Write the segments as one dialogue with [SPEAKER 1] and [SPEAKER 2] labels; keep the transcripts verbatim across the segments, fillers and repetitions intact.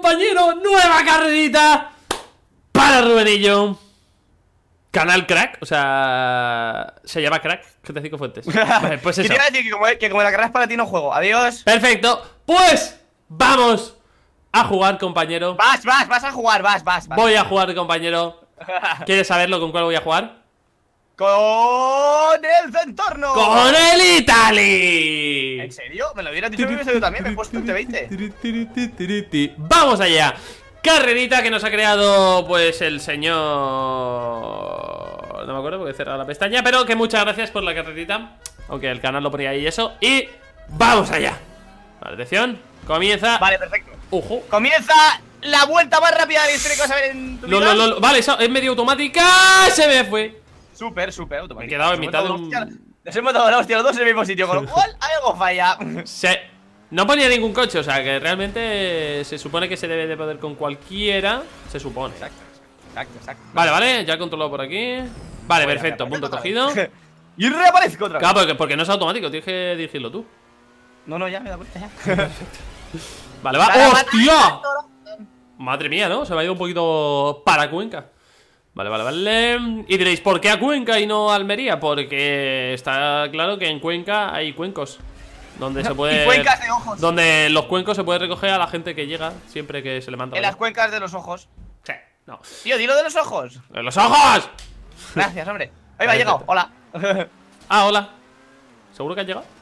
[SPEAKER 1] compañero. Nueva carrerita para Rubenillo. Canal Crack, o sea, se llama Crack, setenta y cinco fuentes. Vale, pues eso.
[SPEAKER 2] Quería decir que como, que como la carrera es para ti no juego. Adiós.
[SPEAKER 1] Perfecto, pues vamos a jugar, compañero.
[SPEAKER 2] Vas, vas, vas a jugar, vas, vas, vas.
[SPEAKER 1] Voy a jugar, compañero. ¿Quieres saberlo con cuál voy a jugar?
[SPEAKER 2] Con el Centorno.
[SPEAKER 1] ¡Con el Italy!
[SPEAKER 2] ¿En serio? ¿Me lo hubieras dicho que yo también? Me he puesto el T veinte.
[SPEAKER 1] ¡Vamos allá! Carrerita que nos ha creado, pues, el señor... No me acuerdo porque he cerrado la pestaña, pero que muchas gracias por la carrerita. Aunque el canal lo ponía ahí y eso. Y ¡vamos allá! Vale, atención, comienza.
[SPEAKER 2] Vale, perfecto.
[SPEAKER 1] Ojo.
[SPEAKER 2] Comienza la vuelta más rápida de la historia que vas a ver en tu
[SPEAKER 1] Lo,
[SPEAKER 2] vida.
[SPEAKER 1] lo, lo, vale, eso es medio automática. Se me fue.
[SPEAKER 2] Súper, súper automática.
[SPEAKER 1] Me he quedado en
[SPEAKER 2] Nos
[SPEAKER 1] mitad de
[SPEAKER 2] hemos
[SPEAKER 1] un...
[SPEAKER 2] dado la hostia- Nos hemos dado la hostia los dos en el mismo sitio, con lo cual algo falla.
[SPEAKER 1] Se... No ponía ningún coche, o sea que realmente se supone que se debe de poder con cualquiera. Se supone.
[SPEAKER 2] Exacto, exacto, exacto.
[SPEAKER 1] Vale, vale, ya he controlado por aquí. Vale, perfecto, punto cogido.
[SPEAKER 2] Y reaparezco otra vez.
[SPEAKER 1] Claro, porque, porque no es automático, tienes que dirigirlo tú.
[SPEAKER 2] No, no, ya me da vuelta ya.
[SPEAKER 1] Vale, va.
[SPEAKER 2] Dale,
[SPEAKER 1] ¡Hostia! Madre mía, ¿no? Se me ha ido un poquito para Cuenca. Vale, vale, vale. Y diréis, ¿por qué a Cuenca y no a Almería? Porque está claro que en Cuenca hay cuencos. Donde se puede...
[SPEAKER 2] Y cuencas de ojos.
[SPEAKER 1] Donde los cuencos se puede recoger a la gente que llega siempre que se le manda.
[SPEAKER 2] En las cuencas de los ojos.
[SPEAKER 1] Sí, no.
[SPEAKER 2] Tío, dilo de los ojos.
[SPEAKER 1] ¡En los ojos!
[SPEAKER 2] Gracias, hombre. Ahí va, ha llegado. Hola.
[SPEAKER 1] Ah, hola. ¿Seguro que has llegado?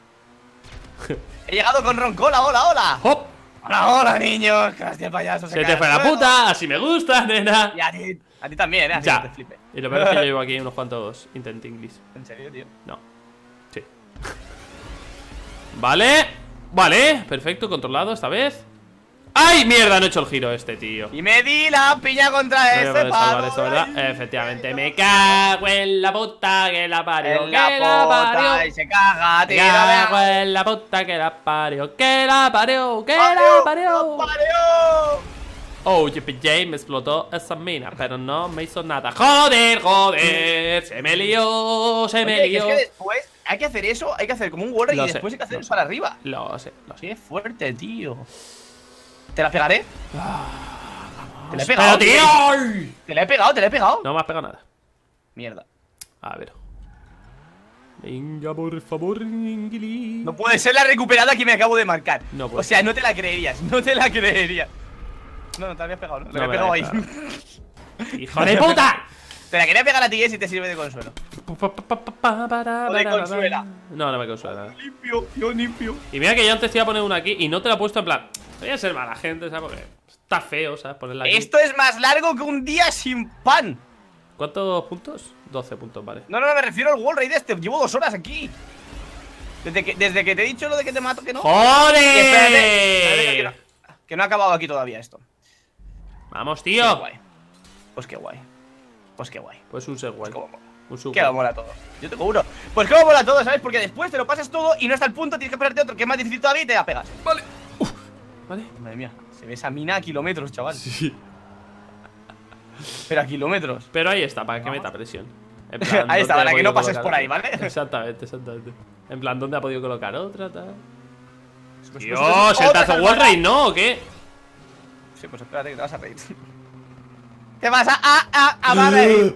[SPEAKER 2] He llegado con roncola. Hola, hola.
[SPEAKER 1] ¡Hop!
[SPEAKER 2] Hola, hola, niños. Gracias, payaso.
[SPEAKER 1] Se te fue la puta, así me gusta, nena.
[SPEAKER 2] Y a ti, a ti también, ¿eh? Así
[SPEAKER 1] Ya.
[SPEAKER 2] que te flipe.
[SPEAKER 1] Y lo peor es que yo llevo aquí unos cuantos intent English.
[SPEAKER 2] ¿En serio, tío?
[SPEAKER 1] No. Sí. Vale. Vale, perfecto, controlado esta vez. ¡Ay, mierda! No he hecho el giro este, tío.
[SPEAKER 2] Y me di la piña contra
[SPEAKER 1] No voy a
[SPEAKER 2] ese
[SPEAKER 1] poder salvar
[SPEAKER 2] palo.
[SPEAKER 1] esto, ¿verdad? Efectivamente, me cago en la puta que la parió.
[SPEAKER 2] En
[SPEAKER 1] Que
[SPEAKER 2] la
[SPEAKER 1] la
[SPEAKER 2] puta
[SPEAKER 1] parió.
[SPEAKER 2] y se caga,
[SPEAKER 1] Me
[SPEAKER 2] tío.
[SPEAKER 1] cago en la puta que la parió. Que la parió. Que la
[SPEAKER 2] ¡Parió!
[SPEAKER 1] parió.
[SPEAKER 2] ¡Parió!
[SPEAKER 1] Oh, J P J me explotó esa mina, pero no me hizo nada. Joder, joder, se me lió, se me
[SPEAKER 2] Oye,
[SPEAKER 1] lió.
[SPEAKER 2] es que después hay que hacer eso, hay que hacer como un wall
[SPEAKER 1] Lo
[SPEAKER 2] y
[SPEAKER 1] sé,
[SPEAKER 2] después hay que hacer
[SPEAKER 1] lo
[SPEAKER 2] eso
[SPEAKER 1] sé.
[SPEAKER 2] para arriba.
[SPEAKER 1] Lo sé, lo sé.
[SPEAKER 2] Qué fuerte, tío. ¿Te la pegaré? Te la he
[SPEAKER 1] Pero,
[SPEAKER 2] pegado,
[SPEAKER 1] tío.
[SPEAKER 2] Te la he pegado, te la he pegado.
[SPEAKER 1] No me has pegado nada.
[SPEAKER 2] Mierda.
[SPEAKER 1] A ver. Venga, por favor, inglés.
[SPEAKER 2] No puede ser la recuperada que me acabo de marcar.
[SPEAKER 1] No puede
[SPEAKER 2] o sea, no te la creerías, no te la creerías. No, no te la habías pegado, ¿no? Te la
[SPEAKER 1] No
[SPEAKER 2] he
[SPEAKER 1] me la
[SPEAKER 2] pegado
[SPEAKER 1] he
[SPEAKER 2] ahí.
[SPEAKER 1] ¡Hijo de puta!
[SPEAKER 2] Te la quería pegar a ti, eh, si te sirve de consuelo. O de consuela.
[SPEAKER 1] No, no me consuela nada.
[SPEAKER 2] Limpio, yo limpio.
[SPEAKER 1] Y mira que yo antes te iba a poner una aquí y no te la he puesto en plan. Voy a ser mala gente, ¿sabes? Porque está feo, ¿sabes? Ponerla aquí.
[SPEAKER 2] Esto es más largo que un día sin pan.
[SPEAKER 1] ¿Cuántos puntos? doce puntos, vale.
[SPEAKER 2] No, no, no, me refiero al wall raid este. Llevo dos horas aquí. Desde que, desde que te he dicho lo de que te mato, que no.
[SPEAKER 1] ¡Joder!
[SPEAKER 2] Y espérate, espérate, que, no, que no ha acabado aquí todavía esto.
[SPEAKER 1] Vamos,
[SPEAKER 2] Qué
[SPEAKER 1] tío.
[SPEAKER 2] guay. Pues qué guay. Pues qué guay.
[SPEAKER 1] Pues un Segway.
[SPEAKER 2] Pues cómo mola.
[SPEAKER 1] Un sub.
[SPEAKER 2] Que lo mola todo. Yo tengo uno. Pues cómo mola todo, ¿sabes? Porque después te lo pasas todo y no está el punto, tienes que ponerte otro que es más difícil todavía y te la pegas.
[SPEAKER 1] Vale. Uf. Vale.
[SPEAKER 2] Madre mía, se ve esa mina a kilómetros, chaval.
[SPEAKER 1] Sí.
[SPEAKER 2] Pero a kilómetros.
[SPEAKER 1] Pero ahí está, para que meta presión. En plan,
[SPEAKER 2] Ahí está,
[SPEAKER 1] ¿dónde
[SPEAKER 2] para
[SPEAKER 1] ha
[SPEAKER 2] que no
[SPEAKER 1] podido
[SPEAKER 2] pases
[SPEAKER 1] colocar
[SPEAKER 2] por ahí,
[SPEAKER 1] otra?
[SPEAKER 2] ¿vale?
[SPEAKER 1] Exactamente, exactamente. En plan, ¿dónde ha podido colocar otra? Tal?
[SPEAKER 2] Pues,
[SPEAKER 1] Dios,
[SPEAKER 2] pues, pues,
[SPEAKER 1] el
[SPEAKER 2] otra
[SPEAKER 1] tazo
[SPEAKER 2] salvada.
[SPEAKER 1] Wall Raid, ¿no? ¿O qué?
[SPEAKER 2] Sí, pues espérate que te vas a reír. Te vas a a a a vale.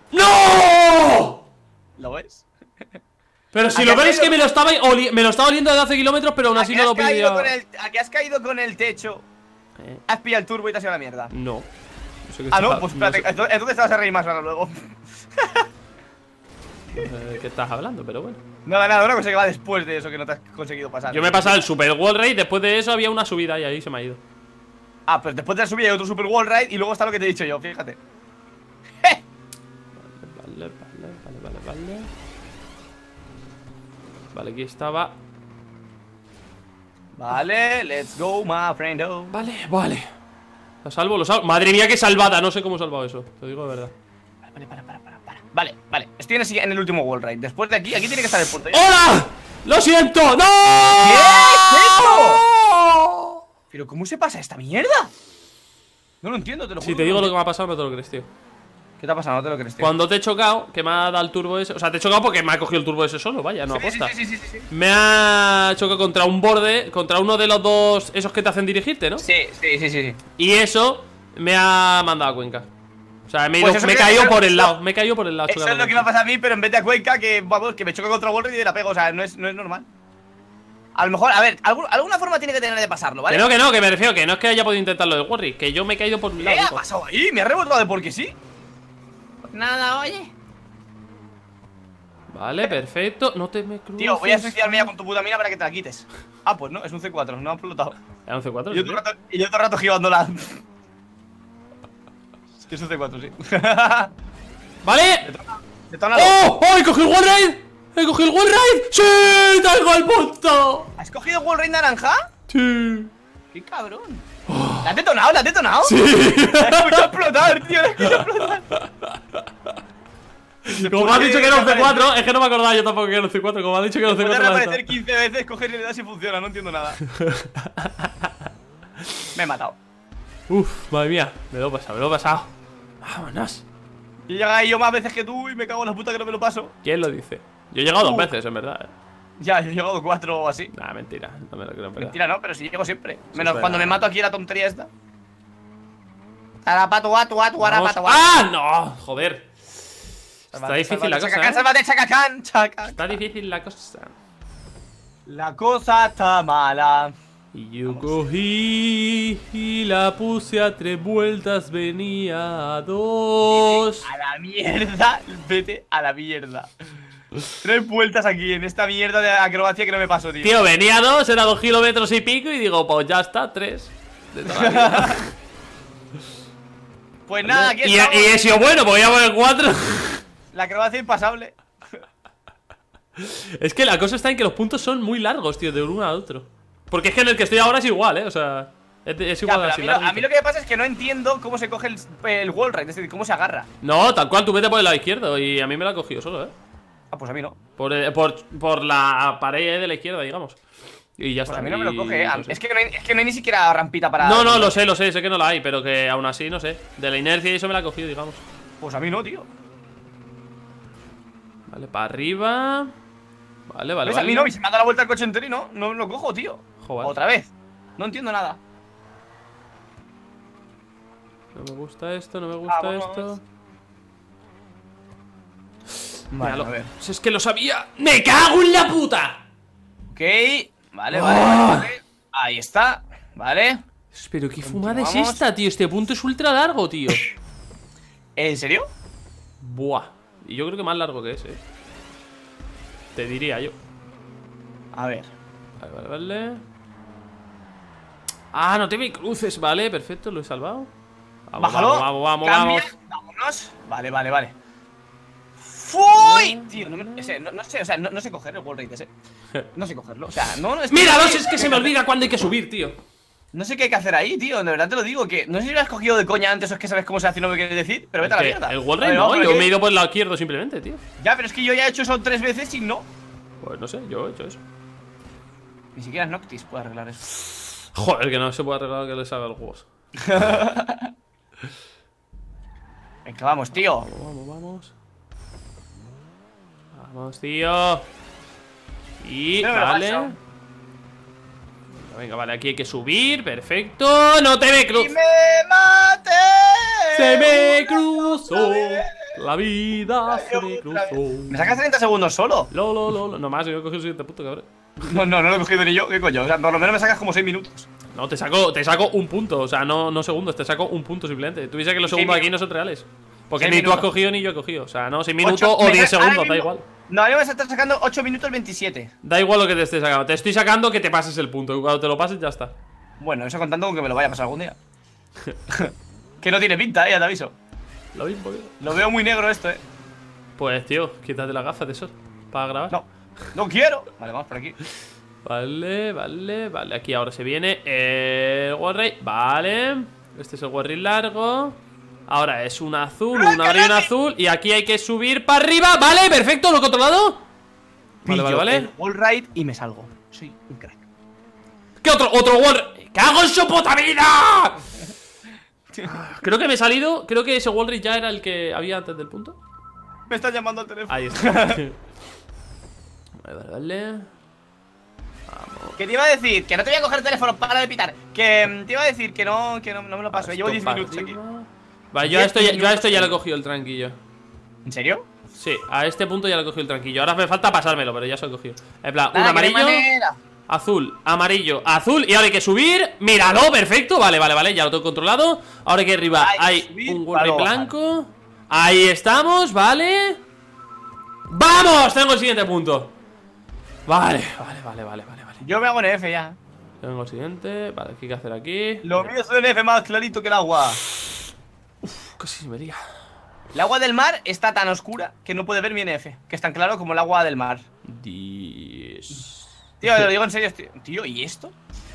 [SPEAKER 1] ¡No!
[SPEAKER 2] ¿Lo ves?
[SPEAKER 1] Pero si
[SPEAKER 2] ¿A
[SPEAKER 1] lo
[SPEAKER 2] qué
[SPEAKER 1] ves
[SPEAKER 2] has
[SPEAKER 1] es que
[SPEAKER 2] caído?
[SPEAKER 1] me lo estaba oli- me lo estaba oliendo desde hace kilómetros, pero aún
[SPEAKER 2] ¿A
[SPEAKER 1] así
[SPEAKER 2] que
[SPEAKER 1] no
[SPEAKER 2] has
[SPEAKER 1] lo
[SPEAKER 2] caído
[SPEAKER 1] podía.
[SPEAKER 2] con el, a que has caído con el techo?
[SPEAKER 1] Eh,
[SPEAKER 2] Has pillado el turbo y te has ido a la mierda.
[SPEAKER 1] no. No sé qué
[SPEAKER 2] Ah, no,
[SPEAKER 1] estás-
[SPEAKER 2] pues espérate,
[SPEAKER 1] sé-
[SPEAKER 2] entonces entonces te vas a reír más ahora luego.
[SPEAKER 1] no sé de qué estás hablando, pero bueno.
[SPEAKER 2] Nada, nada, una cosa que va después de eso que no te has conseguido pasar.
[SPEAKER 1] Yo me he pasado el Super Wall Raid, después de eso había una subida y ahí se me ha ido.
[SPEAKER 2] Ah, pues después de la subida hay otro super wall ride y luego está lo que te he dicho yo, fíjate.
[SPEAKER 1] Vale, vale, vale, vale, vale. Vale, aquí estaba.
[SPEAKER 2] Vale, let's go, my friendo.
[SPEAKER 1] Vale, vale. Lo salvo, lo salvo. Madre mía, qué salvada. No sé cómo he salvado eso. Te digo de verdad.
[SPEAKER 2] Vale, para, para, para, para. Vale, vale. Estoy en el, si- en el último wall ride. Después de aquí, aquí tiene que estar el punto.
[SPEAKER 1] ¡Hola! ¡Lo siento! ¡No!
[SPEAKER 2] ¿Qué es esto? ¿Pero cómo se pasa esta mierda? No lo entiendo, te lo juro.
[SPEAKER 1] Si te digo lo que me ha pasado, no te lo crees, tío.
[SPEAKER 2] ¿Qué te ha pasado? No te lo crees, tío.
[SPEAKER 1] Cuando te he chocado, que me ha dado el turbo ese. O sea, te he chocado porque me ha cogido el turbo ese solo, vaya, no
[SPEAKER 2] Sí,
[SPEAKER 1] aposta.
[SPEAKER 2] sí, sí, sí, sí, sí.
[SPEAKER 1] Me ha chocado contra un borde, contra uno de los dos, esos que te hacen dirigirte, ¿no?
[SPEAKER 2] Sí, sí, sí, sí, sí.
[SPEAKER 1] Y eso me ha mandado a Cuenca. O sea, me he,
[SPEAKER 2] Pues
[SPEAKER 1] ido-
[SPEAKER 2] eso
[SPEAKER 1] me he
[SPEAKER 2] que-
[SPEAKER 1] caído
[SPEAKER 2] eso-
[SPEAKER 1] por el
[SPEAKER 2] eso-
[SPEAKER 1] lado. Me he caído por el lado.
[SPEAKER 2] Eso
[SPEAKER 1] chocado
[SPEAKER 2] es lo que me
[SPEAKER 1] contra.
[SPEAKER 2] ha pasado a mí, pero en vez de a Cuenca, que vamos, que me choca contra Wallride y la pego. O sea, no es, no es normal. A lo mejor, a ver, algún- alguna forma tiene que tener de pasarlo, ¿vale?
[SPEAKER 1] Que no, que no, que me refiero, que no es que haya podido intentarlo de Warrior, que yo me he caído por un
[SPEAKER 2] ¿Qué
[SPEAKER 1] lado.
[SPEAKER 2] ha
[SPEAKER 1] hijo.
[SPEAKER 2] pasado ahí? Me ha rebotado de porque sí. Nada, oye.
[SPEAKER 1] Vale, perfecto. No te me cruces.
[SPEAKER 2] Tío, voy a suicidarme ya con tu puta mina para que te la quites. Ah, pues no, es un C cuatro, no ha explotado.
[SPEAKER 1] ¿Era un C cuatro?
[SPEAKER 2] Y yo todo el rato, y yo todo el rato givándola. Es que es un C cuatro, sí.
[SPEAKER 1] ¡Vale!
[SPEAKER 2] De tono a dos.
[SPEAKER 1] ¡Oh! ¡Oh! ¡He cogido el Wallride! ¡He cogido el Wallride! ¡Sí! ¡Tengo el punto!
[SPEAKER 2] ¿Has cogido Wallride naranja?
[SPEAKER 1] Sí.
[SPEAKER 2] ¡Qué cabrón! ¿La has detonado? ¿La has detonado?
[SPEAKER 1] Sí.
[SPEAKER 2] La he escuchado explotar, tío, la he escuchado explotar.
[SPEAKER 1] Como me has dicho que era un C cuatro, es que no me acordaba yo tampoco que era un C cuatro. Como me has dicho que era un C
[SPEAKER 2] Puede
[SPEAKER 1] cuatro. la he
[SPEAKER 2] reaparecer quince veces, coger y le das y funciona, no entiendo nada. Me he matado.
[SPEAKER 1] estado. Uf, madre mía. Me lo he pasado, me lo he pasado. Vámonos.
[SPEAKER 2] Yo he llegado ahí yo más veces que tú y me cago en la puta que no me lo paso.
[SPEAKER 1] ¿Quién lo dice? Yo he llegado dos
[SPEAKER 2] Uh.
[SPEAKER 1] veces, en verdad. eh.
[SPEAKER 2] Ya, yo he llegado cuatro o así.
[SPEAKER 1] Nah, mentira. No me lo creo, en verdad.
[SPEAKER 2] Mentira, no, pero si llego siempre.
[SPEAKER 1] Sí,
[SPEAKER 2] Menos
[SPEAKER 1] suena.
[SPEAKER 2] cuando me mato aquí la tontería esta. Arapato, atu, atu,
[SPEAKER 1] Vamos.
[SPEAKER 2] arapato, atu.
[SPEAKER 1] ¡Ah! ¡No! Joder. Está
[SPEAKER 2] Sálvate,
[SPEAKER 1] difícil la
[SPEAKER 2] sálvate,
[SPEAKER 1] cosa,
[SPEAKER 2] chacacán,
[SPEAKER 1] ¿eh?
[SPEAKER 2] sálvate, chacacán, chaca.
[SPEAKER 1] Está difícil la cosa.
[SPEAKER 2] La cosa está mala.
[SPEAKER 1] Y yo cogí y la puse a tres vueltas, venía a dos.
[SPEAKER 2] A la mierda, vete a la mierda. Tres vueltas aquí en esta mierda de acrobacia que no me paso, tío.
[SPEAKER 1] Tío, venía a dos, era dos kilómetros y pico y digo, pues ya está, tres. De toda la vida.
[SPEAKER 2] Pues nada, aquí
[SPEAKER 1] y,
[SPEAKER 2] estamos.
[SPEAKER 1] y he sido bueno, porque ya voy en cuatro.
[SPEAKER 2] La acrobacia impasable.
[SPEAKER 1] Es que la cosa está en que los puntos son muy largos, tío, de uno a otro. Porque es que en el que estoy ahora es igual, eh, o sea, es, es
[SPEAKER 2] Ya,
[SPEAKER 1] igual
[SPEAKER 2] pero a,
[SPEAKER 1] así
[SPEAKER 2] mí lo,
[SPEAKER 1] largo.
[SPEAKER 2] a mí lo que me pasa es que no entiendo cómo se coge el, el wall ride, es decir, cómo se agarra.
[SPEAKER 1] No, tal cual, tú vete por el lado izquierdo y a mí me lo ha cogido solo, eh.
[SPEAKER 2] Ah, pues a mí no.
[SPEAKER 1] Por, eh, por, por la pared de la izquierda, digamos. Y ya
[SPEAKER 2] Pues
[SPEAKER 1] está.
[SPEAKER 2] a mí no me lo
[SPEAKER 1] y-
[SPEAKER 2] coge, eh.
[SPEAKER 1] no sé.
[SPEAKER 2] Es que no, hay, es que no hay ni siquiera rampita para.
[SPEAKER 1] No, no, lo sé, lo sé, sé que no la hay, pero que aún así, no sé. De la inercia y eso me la ha cogido, digamos.
[SPEAKER 2] Pues a mí no, tío.
[SPEAKER 1] Vale, para arriba. Vale, vale,
[SPEAKER 2] ¿Ves?
[SPEAKER 1] vale.
[SPEAKER 2] A mí no, y se me ha dado la vuelta al coche entero y no, no lo cojo, tío.
[SPEAKER 1] Joder.
[SPEAKER 2] Otra vez. No entiendo nada.
[SPEAKER 1] No me gusta esto, no me gusta
[SPEAKER 2] Vámonos.
[SPEAKER 1] esto.
[SPEAKER 2] Vale,
[SPEAKER 1] Míralo.
[SPEAKER 2] a ver.
[SPEAKER 1] Si es que lo sabía. ¡Me cago en la puta!
[SPEAKER 2] Ok. Vale, vale,
[SPEAKER 1] Ah.
[SPEAKER 2] vale, vale. Ahí está. Vale.
[SPEAKER 1] Pero qué fumada es
[SPEAKER 2] Continuamos.
[SPEAKER 1] esta, tío. Este punto es ultra largo, tío.
[SPEAKER 2] ¿En serio?
[SPEAKER 1] Buah. Y yo creo que más largo que ese. Te diría yo.
[SPEAKER 2] A ver.
[SPEAKER 1] Vale, vale, vale. Ah, no te me cruces. Vale, perfecto, lo he salvado. Vamos,
[SPEAKER 2] Bájalo.
[SPEAKER 1] vamos, vamos, vamos,
[SPEAKER 2] cambia,
[SPEAKER 1] vamos.
[SPEAKER 2] Vámonos. Vale, vale, vale. ¡Fuy! Tío, no, me- ese, no, no sé, o sea, no, no sé coger el wall rate ese. No sé cogerlo, o sea, no, no es que-
[SPEAKER 1] Míralo, si es que se me olvida cuándo hay que subir, tío.
[SPEAKER 2] No sé qué hay que hacer ahí, tío, de verdad te lo digo, que no sé si lo has cogido de coña antes o es que sabes cómo se hace y no me quieres decir, pero vete a la
[SPEAKER 1] Es que
[SPEAKER 2] mierda.
[SPEAKER 1] el wall
[SPEAKER 2] A ver,
[SPEAKER 1] ride
[SPEAKER 2] vamos
[SPEAKER 1] no,
[SPEAKER 2] por
[SPEAKER 1] yo
[SPEAKER 2] aquí.
[SPEAKER 1] me he ido por el lado izquierdo simplemente, tío.
[SPEAKER 2] Ya, pero es que yo ya he hecho eso tres veces y no.
[SPEAKER 1] Pues no sé, yo he hecho eso.
[SPEAKER 2] Ni siquiera Noctis puede arreglar eso.
[SPEAKER 1] Joder, que no se puede arreglar que le salga los huevos.
[SPEAKER 2] Venga, vamos, tío.
[SPEAKER 1] Vamos, vamos, vamos. Vamos, tío. Y
[SPEAKER 2] No me lo
[SPEAKER 1] vale.
[SPEAKER 2] paso.
[SPEAKER 1] Venga, venga, vale, aquí hay que subir, perfecto. No te me
[SPEAKER 2] ¡Y
[SPEAKER 1] cruces.
[SPEAKER 2] me maté!
[SPEAKER 1] Se me
[SPEAKER 2] una
[SPEAKER 1] cruzó.
[SPEAKER 2] otra vez.
[SPEAKER 1] La vida se me
[SPEAKER 2] Otra
[SPEAKER 1] cruzó.
[SPEAKER 2] vez. ¿Me sacas treinta segundos solo?
[SPEAKER 1] Lo, lo, lo, lo. No más, yo he cogido el siguiente punto, cabrón.
[SPEAKER 2] No, no, no lo he cogido ni yo, ¿qué coño? O sea, por lo menos me sacas como seis minutos.
[SPEAKER 1] No, te saco, te saco un punto, o sea, no, no segundos, te saco un punto simplemente. Tú dices que los
[SPEAKER 2] Seis
[SPEAKER 1] segundos aquí
[SPEAKER 2] minutos.
[SPEAKER 1] no son reales. Porque
[SPEAKER 2] Seis
[SPEAKER 1] ni tú has
[SPEAKER 2] minutos.
[SPEAKER 1] cogido ni yo he cogido. O sea, no, seis minutos
[SPEAKER 2] Ocho-
[SPEAKER 1] o
[SPEAKER 2] me
[SPEAKER 1] diez
[SPEAKER 2] sa- ahora
[SPEAKER 1] segundos, da
[SPEAKER 2] mismo-
[SPEAKER 1] igual.
[SPEAKER 2] No, ahora me estás sacando ocho minutos veintisiete.
[SPEAKER 1] Da igual lo que te esté sacando. Te estoy sacando que te pases el punto. Y cuando te lo pases, ya está.
[SPEAKER 2] Bueno, eso contando con que me lo vaya a pasar algún día. Que no tiene pinta, eh, ya te aviso.
[SPEAKER 1] Lo mismo, tío.
[SPEAKER 2] Lo veo muy negro esto, eh.
[SPEAKER 1] Pues, tío, quítate las gafas de sol para grabar.
[SPEAKER 2] No, no quiero. Vale, vamos por aquí.
[SPEAKER 1] Vale, vale, vale. Aquí ahora se viene el Warray. Vale. Este es el Warray largo. Ahora es un azul, un amarillo y un azul. Y aquí hay que subir para arriba. Vale, perfecto, lo he controlado. Vale, vale,
[SPEAKER 2] Pillo
[SPEAKER 1] vale.
[SPEAKER 2] el wall ride y me salgo. Soy un crack.
[SPEAKER 1] ¿Qué otro? Otro Warray. ¡Cago en su puta vida! Creo que me he salido. Creo que ese wall raid ya era el que había antes del punto.
[SPEAKER 2] Me están llamando al teléfono.
[SPEAKER 1] Ahí está. Vale, vale, vale. Vamos.
[SPEAKER 2] Que te iba a decir, que no te voy a coger el teléfono para de pitar. Que mm, te iba a decir que no, que no, no me lo paso. Llevo diez minutos aquí.
[SPEAKER 1] Vale, yo a esto ya, yo a esto ya lo he cogido el tranquillo.
[SPEAKER 2] ¿En serio?
[SPEAKER 1] Sí, a este punto ya lo he cogido el tranquillo. Ahora me falta pasármelo, pero ya se lo he cogido. En plan, un
[SPEAKER 2] Nada, que
[SPEAKER 1] amarillo,
[SPEAKER 2] no hay manera.
[SPEAKER 1] azul, amarillo, azul. Y ahora hay que subir. Míralo, perfecto. Vale, vale, vale, ya lo tengo controlado. Ahora aquí arriba
[SPEAKER 2] Hay que
[SPEAKER 1] hay
[SPEAKER 2] subir
[SPEAKER 1] un
[SPEAKER 2] para
[SPEAKER 1] wall raid
[SPEAKER 2] bajar.
[SPEAKER 1] blanco. Ahí estamos, vale. ¡Vamos! Tengo el siguiente punto. Vale, vale, vale, vale, vale, vale.
[SPEAKER 2] Yo me hago en F ya.
[SPEAKER 1] Tengo el siguiente. Vale, ¿qué hay que hacer aquí?
[SPEAKER 2] Lo mío es un F más clarito que el agua.
[SPEAKER 1] Casi se me lía.
[SPEAKER 2] El agua del mar está tan oscura que no puede ver mi N F. Que es tan claro como el agua del mar.
[SPEAKER 1] Dios.
[SPEAKER 2] Tío, lo digo en serio. Tío, tío ¿y esto?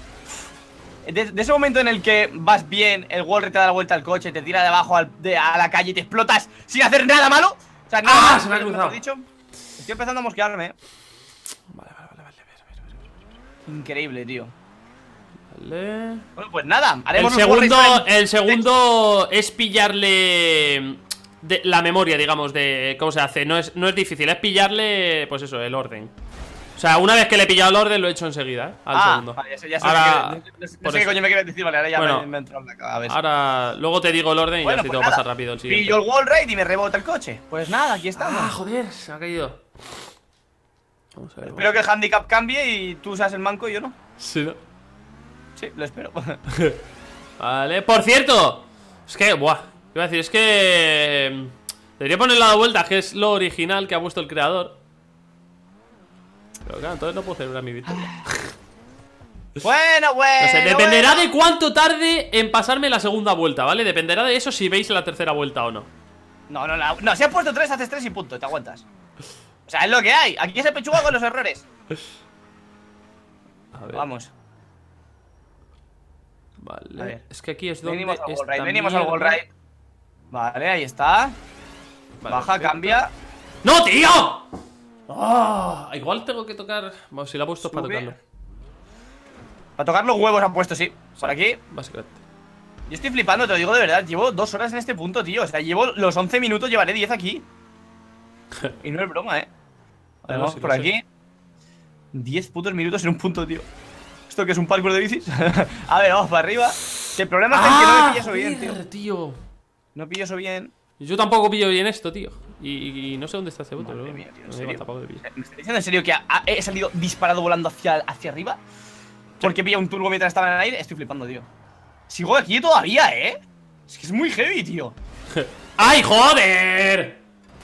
[SPEAKER 2] De, de ese momento en el que vas bien, el wall raid te da la vuelta al coche, te tira de abajo al, de, a la calle y te explotas sin hacer nada malo. O sea, nada
[SPEAKER 1] ¡Ah!
[SPEAKER 2] malo,
[SPEAKER 1] Se me ha
[SPEAKER 2] mejor
[SPEAKER 1] cruzado.
[SPEAKER 2] dicho. Estoy empezando a mosquearme. eh.
[SPEAKER 1] Vale, vale, vale, vale, vale, vale.
[SPEAKER 2] Increíble, tío.
[SPEAKER 1] Vale.
[SPEAKER 2] Bueno, pues nada,
[SPEAKER 1] El
[SPEAKER 2] haremos los
[SPEAKER 1] segundo,
[SPEAKER 2] wall raids.
[SPEAKER 1] el segundo es pillarle de la memoria, digamos, de cómo se hace. No es, no es difícil, es pillarle, pues eso, el orden. O sea, una vez que le he pillado el orden, lo he hecho enseguida, ¿eh? Al
[SPEAKER 2] Ah,
[SPEAKER 1] segundo.
[SPEAKER 2] vale, ya sé, ya sé
[SPEAKER 1] Ahora,
[SPEAKER 2] lo que- no sé- no
[SPEAKER 1] por
[SPEAKER 2] sé qué
[SPEAKER 1] eso.
[SPEAKER 2] coño me quieres decir, vale, ahora ya
[SPEAKER 1] Bueno,
[SPEAKER 2] me, me ha entrado en la cabeza.
[SPEAKER 1] Ahora, luego te digo el orden y
[SPEAKER 2] Bueno,
[SPEAKER 1] ya así
[SPEAKER 2] pues
[SPEAKER 1] te lo
[SPEAKER 2] nada,
[SPEAKER 1] pasa rápido el siguiente.
[SPEAKER 2] pillo el wall raid y me rebota el coche. Pues nada, aquí estamos.
[SPEAKER 1] Ah, joder, se me ha caído. Vamos a ver.
[SPEAKER 2] Espero que el handicap cambie y tú seas el manco y yo no.
[SPEAKER 1] Sí, ¿no?
[SPEAKER 2] Sí, lo espero.
[SPEAKER 1] Vale, por cierto. Es que, buah, iba a decir, es que debería ponerle la vuelta, que es lo original que ha puesto el creador. Pero claro, entonces no puedo celebrar mi victoria.
[SPEAKER 2] Bueno, bueno.
[SPEAKER 1] No sé, dependerá
[SPEAKER 2] bueno.
[SPEAKER 1] de cuánto tarde en pasarme la segunda vuelta, ¿vale? Dependerá de eso si veis la tercera vuelta o no.
[SPEAKER 2] No, no, no, no, si has puesto tres, haces tres y punto, te aguantas. O sea, es lo que hay. Aquí se pechuga con los errores.
[SPEAKER 1] A ver,
[SPEAKER 2] Vamos.
[SPEAKER 1] vale.
[SPEAKER 2] A ver.
[SPEAKER 1] Es que aquí es donde
[SPEAKER 2] Venimos al wall
[SPEAKER 1] esta
[SPEAKER 2] raid, venimos al wall
[SPEAKER 1] mierda-
[SPEAKER 2] raid. Vale, ahí está.
[SPEAKER 1] Vale,
[SPEAKER 2] Baja,
[SPEAKER 1] perfecto.
[SPEAKER 2] cambia.
[SPEAKER 1] ¡No, tío! Ah, igual tengo que tocar. Bueno, si la he puesto es para
[SPEAKER 2] Sube.
[SPEAKER 1] tocarlo.
[SPEAKER 2] Para tocar los huevos han puesto, sí. Por aquí.
[SPEAKER 1] Básicamente.
[SPEAKER 2] Yo estoy flipando, te lo digo de verdad. Llevo dos horas en este punto, tío. O sea, llevo los once minutos, llevaré diez aquí. Y no es broma, eh. Vale,
[SPEAKER 1] No,
[SPEAKER 2] vamos
[SPEAKER 1] sí,
[SPEAKER 2] por
[SPEAKER 1] lo sé.
[SPEAKER 2] aquí. diez putos minutos en un punto, tío. ¿Esto qué es un parkour de bicis? A ver, vamos para arriba. Que el problema es que no me pillo eso bien, tío.
[SPEAKER 1] joder, tío.
[SPEAKER 2] No pillo eso bien.
[SPEAKER 1] Yo tampoco pillo bien esto, tío. Y, y no sé dónde está este botón.
[SPEAKER 2] Madre
[SPEAKER 1] pero
[SPEAKER 2] mía, tío, ¿en
[SPEAKER 1] no me
[SPEAKER 2] serio?
[SPEAKER 1] tampoco de pillar.
[SPEAKER 2] ¿Me estás diciendo en serio que ha- ha- he salido disparado volando hacia, hacia arriba? Porque pilla un turbo mientras estaba en el aire. Estoy flipando, tío. Sigo aquí todavía, ¿eh? Es que es muy heavy, tío.
[SPEAKER 1] ¡Ay, joder!